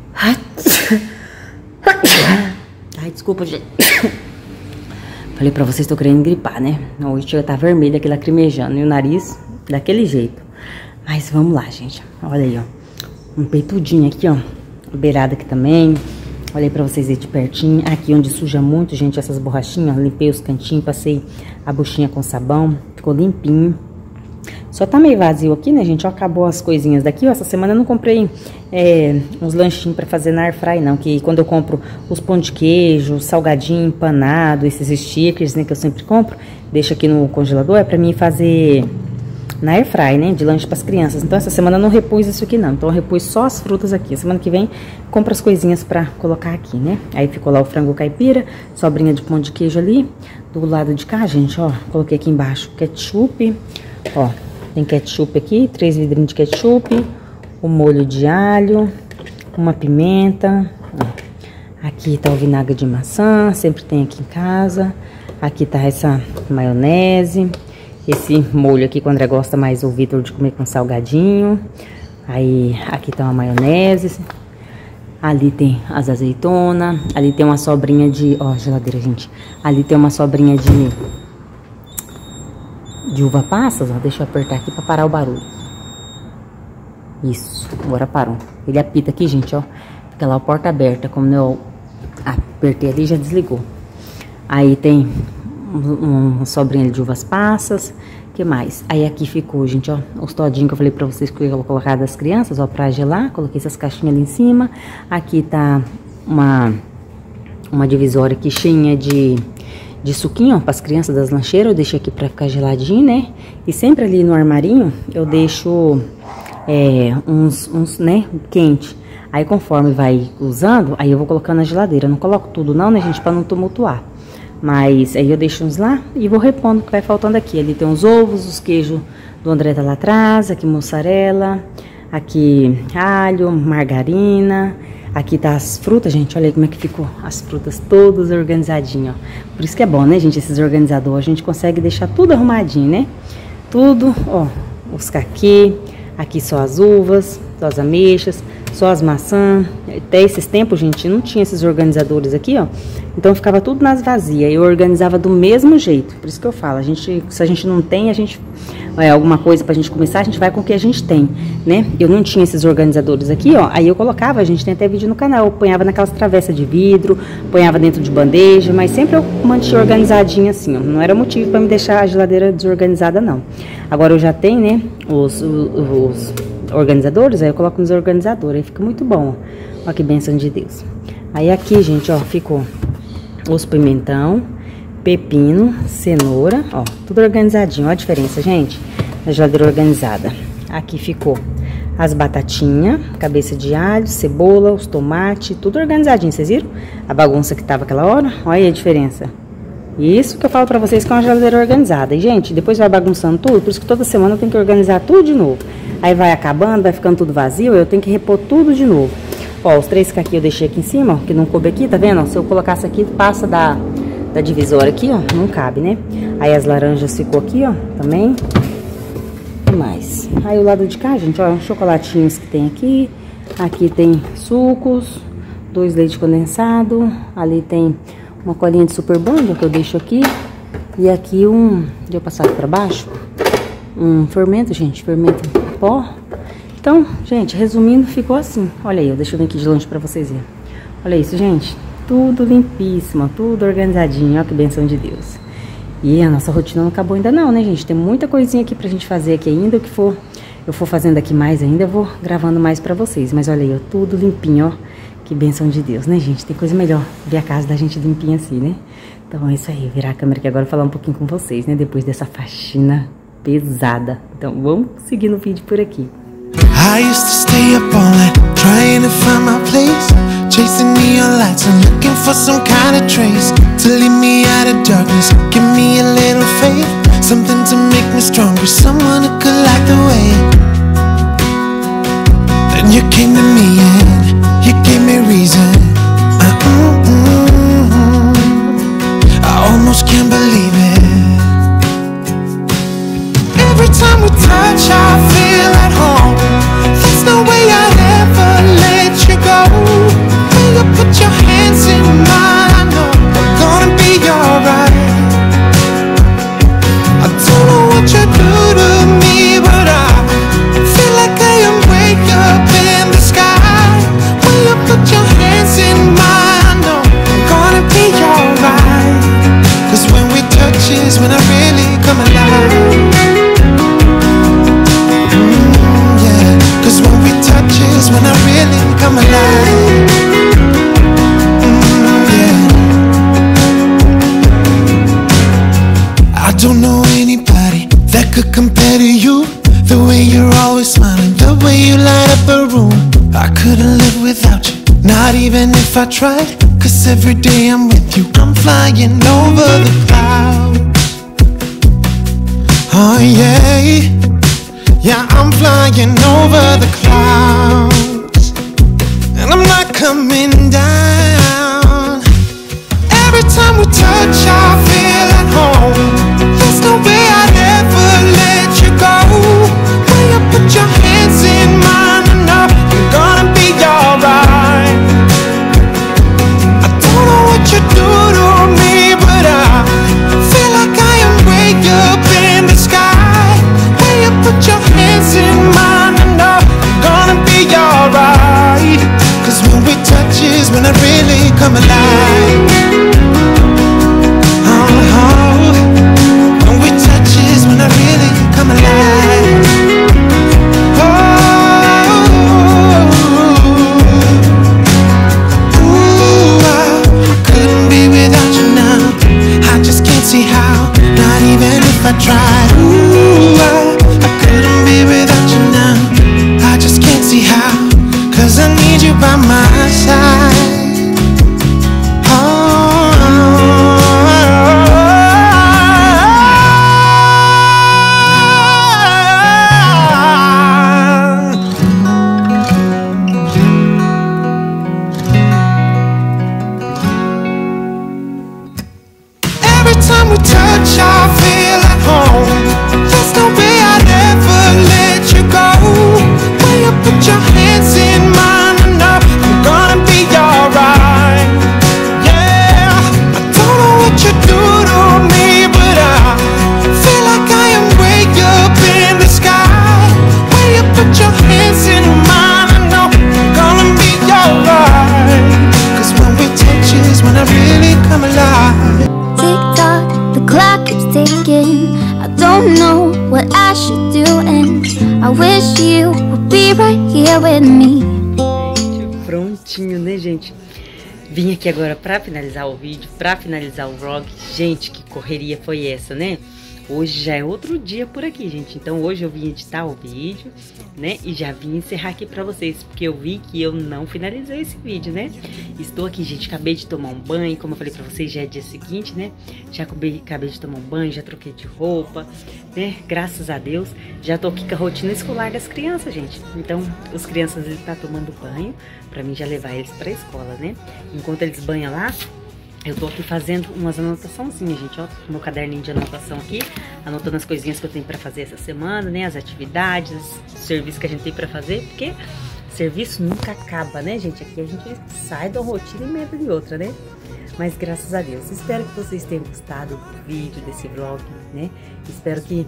Ai, desculpa, gente. Falei pra vocês, tô querendo gripar, né? Hoje já tá vermelho, aquele lacrimejando. E o nariz daquele jeito. Mas vamos lá, gente. Olha aí, ó. Um peitudinho aqui, ó, beirada aqui também. Olha aí pra vocês verem de pertinho. Aqui onde suja muito, gente, essas borrachinhas, ó, limpei os cantinhos, passei a buchinha com sabão, ficou limpinho. Só tá meio vazio aqui, né, gente, ó, acabou as coisinhas daqui, ó. Essa semana eu não comprei uns lanchinhos pra fazer na airfry, não, que quando eu compro os pão de queijo, salgadinho empanado, esses stickers, né, que eu sempre compro, deixo aqui no congelador, é pra mim fazer... na airfry, né, de lanche para as crianças. Então essa semana eu não repus isso aqui não, então eu repus só as frutas aqui. Semana que vem compro as coisinhas para colocar aqui, né. Aí ficou lá o frango caipira, sobrinha de pão de queijo ali. Do lado de cá, gente, ó, coloquei aqui embaixo ketchup, ó, tem ketchup aqui, 3 vidrinhos de ketchup, o molho de alho, uma pimenta, ó. Aqui tá o vinagre de maçã, sempre tem aqui em casa. Aqui tá essa maionese. Esse molho aqui que o André gosta mais, o Vitor, de comer com salgadinho. Aí, aqui tá uma maionese. Ali tem as azeitonas. Ali tem uma sobrinha de... Ó, geladeira, gente. Ali tem uma sobrinha de uva passas, ó. Deixa eu apertar aqui pra parar o barulho. Isso, agora parou. Ele apita aqui, gente, ó. Fica lá a porta aberta. Como eu apertei ali, já desligou. Aí tem... uma sobrinha de uvas passas, que mais? Aí aqui ficou, gente, ó, os todinhos que eu falei pra vocês que eu ia colocar das crianças, ó, pra gelar. Coloquei essas caixinhas ali em cima. Aqui tá uma divisória aqui cheia de suquinho, ó, pras crianças das lancheiras. Eu deixo aqui pra ficar geladinho, né? E sempre ali no armarinho eu deixo uns, né, quente. Aí conforme vai usando, aí eu vou colocando na geladeira. Eu não coloco tudo não, né, gente, pra não tumultuar. Mas aí eu deixo uns lá e vou repondo o que vai faltando aqui. Ali tem os ovos, os queijos do André tá lá atrás. Aqui mussarela, aqui alho, margarina. Aqui tá as frutas, gente. Olha aí como é que ficou as frutas todas organizadinhas, ó. Por isso que é bom, né, gente, esses organizadores. A gente consegue deixar tudo arrumadinho, né? Tudo, ó, os caqui. Aqui só as uvas, só as ameixas, só as maçãs. Até esses tempos, gente, não tinha esses organizadores aqui, ó. Então ficava tudo nas vazias. Eu organizava do mesmo jeito. Por isso que eu falo, se a gente não tem, alguma coisa pra gente começar, a gente vai com o que a gente tem, né? Eu não tinha esses organizadores aqui, ó. Aí eu colocava, a gente tem até vídeo no canal, eu ponhava naquelas travessas de vidro, ponhava dentro de bandeja, mas sempre eu mantinha organizadinha assim, ó. Não era motivo pra me deixar a geladeira desorganizada, não. Agora eu já tenho, né, os organizadores, aí eu coloco nos organizadores, aí fica muito bom, ó, que bênção de Deus. Aí aqui, gente, ó, ficou os pimentão, pepino, cenoura, ó, tudo organizadinho, ó a diferença, gente, da geladeira organizada. Aqui ficou as batatinhas, cabeça de alho, cebola, os tomates, tudo organizadinho, vocês viram? A bagunça que tava aquela hora, olha aí a diferença. Isso que eu falo pra vocês que é uma geladeira organizada. E, gente, depois vai bagunçando tudo, por isso que toda semana eu tenho que organizar tudo de novo. Aí vai acabando, vai ficando tudo vazio, eu tenho que repor tudo de novo. Ó, os 3 caqui eu deixei aqui em cima, ó, que não coube aqui, tá vendo? Ó, se eu colocasse aqui, passa da divisória aqui, ó, não cabe, né? Aí as laranjas ficou aqui, ó, também. E mais. Aí o lado de cá, gente, ó, chocolatinhos que tem aqui. Aqui tem sucos, 2 leite condensado. Ali tem uma colinha de Super Bonder que eu deixo aqui. E aqui deixa eu passar aqui pra baixo. Fermento, gente, fermento em pó. Então, gente, resumindo, ficou assim. Olha aí, eu deixo aqui de longe pra vocês verem. Olha isso, gente. Tudo limpíssimo, tudo organizadinho. Ó que bênção de Deus. E a nossa rotina não acabou ainda não, né, gente? Tem muita coisinha aqui pra gente fazer aqui ainda. O que eu for fazendo aqui mais ainda, eu vou gravando mais pra vocês. Mas olha aí, ó, tudo limpinho, ó. Que bênção de Deus, né, gente? Tem coisa melhor ver a casa da gente limpinha assim, né? Então é isso aí, virar a câmera aqui agora e falar um pouquinho com vocês, né? Depois dessa faxina pesada. Então vamos seguir no vídeo por aqui. I used to stay up all night trying to find my place, chasing neon lights and looking for some kind of trace to lead me out of darkness, give me a little faith, something to make me stronger, someone who could light the way. Then you came to me and you gave me reason. I almost can't believe it. Every time we touch, I feel at home. There's no way I'd ever let you go. When you put your hands in mine, I know I'm gonna be alright. I don't know what you do to me, but I feel like I am way up in the sky. When you put your hands in mine, I know I'm gonna be alright. 'Cause when we touch is when I really come alive. Cause when we touch is when I really come alive. Yeah. I don't know anybody that could compare to you. The way you're always smiling, the way you light up a room. I couldn't live without you, not even if I tried. Cause every day I'm with you, I'm flying over the clouds. Oh yeah. Yeah, I'm flying over the clouds, and I'm not coming down. Every time we touch, I feel at home. There's no way I'd ever let you go. When you put your hands in mine, I know I'm gonna be alright. I don't know what you do to me, but I feel like I am way up in the sky. When you put your hands in mine, I know I'm gonna be alright. 'Cause when we touch is when I really come alive. Oh, when we touch is when I really come alive. I couldn't be without you now. I just can't see how, not even if I tried. I couldn't be without you now. I just can't see how, 'cause I need you by my side. Every time we touch, I feel at home. There's no way I'd ever let you go. When you put your hands in mine, I know I'm gonna be alright. Yeah, I don't know what you do to me, but I feel like I am way up in the sky. When you put your hands in mine, I know I'm gonna be alright. 'Cause when we touch is when I really come alive. Tick tock, the clock keeps begin. I don't know what I should do, and I wish you would be right here with me. Prontinho, né, gente? Vim aqui agora pra finalizar o vídeo, pra finalizar o vlog. Gente, que correria foi essa, né? Hoje já é outro dia por aqui, gente. Então hoje eu vim editar o vídeo, né? E já vim encerrar aqui pra vocês, porque eu vi que eu não finalizei esse vídeo, né? Estou aqui, gente, acabei de tomar um banho. Como eu falei pra vocês, já é dia seguinte, né? Já acabei de tomar um banho, já troquei de roupa, né? Graças a Deus. Já tô aqui com a rotina escolar das crianças, gente. Então, os crianças, eles tá tomando banho pra mim já levar eles pra escola, né? Enquanto eles banham lá, eu tô aqui fazendo umas anotaçãozinhas, gente, ó, meu caderninho de anotação aqui, anotando as coisinhas que eu tenho pra fazer essa semana, né, as atividades, os serviços que a gente tem pra fazer, porque serviço nunca acaba, né, gente, aqui a gente sai da rotina e meta de outra, né, mas graças a Deus, espero que vocês tenham gostado do vídeo, desse vlog, né, espero que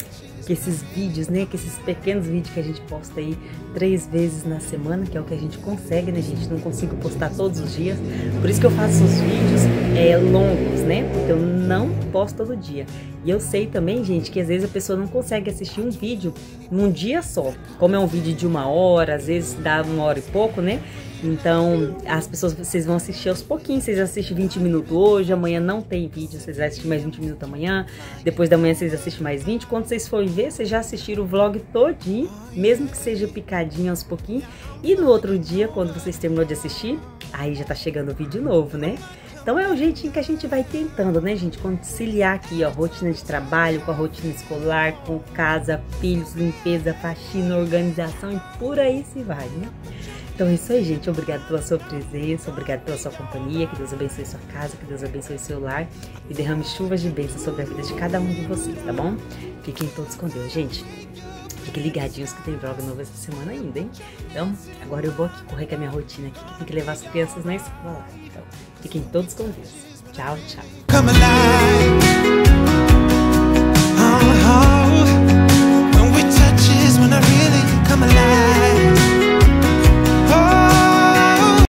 esses vídeos, né, que esses pequenos vídeos que a gente posta aí 3 vezes na semana, que é o que a gente consegue, né, gente, não consigo postar todos os dias, por isso que eu faço os vídeos longos, né, porque eu não posto todo dia. E eu sei também, gente, que às vezes a pessoa não consegue assistir um vídeo num dia só, como é um vídeo de 1 hora, às vezes dá 1 hora e pouco, né, então as pessoas, vocês vão assistir aos pouquinhos, vocês assistem 20 minutos hoje, amanhã não tem vídeo, vocês vão assistir mais 20 minutos amanhã, depois da manhã vocês assistem mais 20, quando vocês forem ver, vocês já assistiram o vlog todinho, mesmo que seja picadinho aos pouquinhos, e no outro dia, quando vocês terminou de assistir, aí já tá chegando o vídeo novo, né? Então é o jeitinho que a gente vai tentando, né, gente? Conciliar aqui, ó, rotina de trabalho com a rotina escolar, com casa, filhos, limpeza, faxina, organização e por aí se vai, né? Então é isso aí, gente. Obrigada pela sua presença, obrigada pela sua companhia. Que Deus abençoe sua casa, que Deus abençoe seu lar e derrame chuvas de bênçãos sobre a vida de cada um de vocês, tá bom? Fiquem todos com Deus, gente. Fiquem ligadinhos que tem vlog novo essa semana ainda, hein? Então, agora eu vou aqui correr com a minha rotina aqui, que tem que levar as crianças na escola. Então, fiquem todos com Deus. Tchau, tchau. Come alive.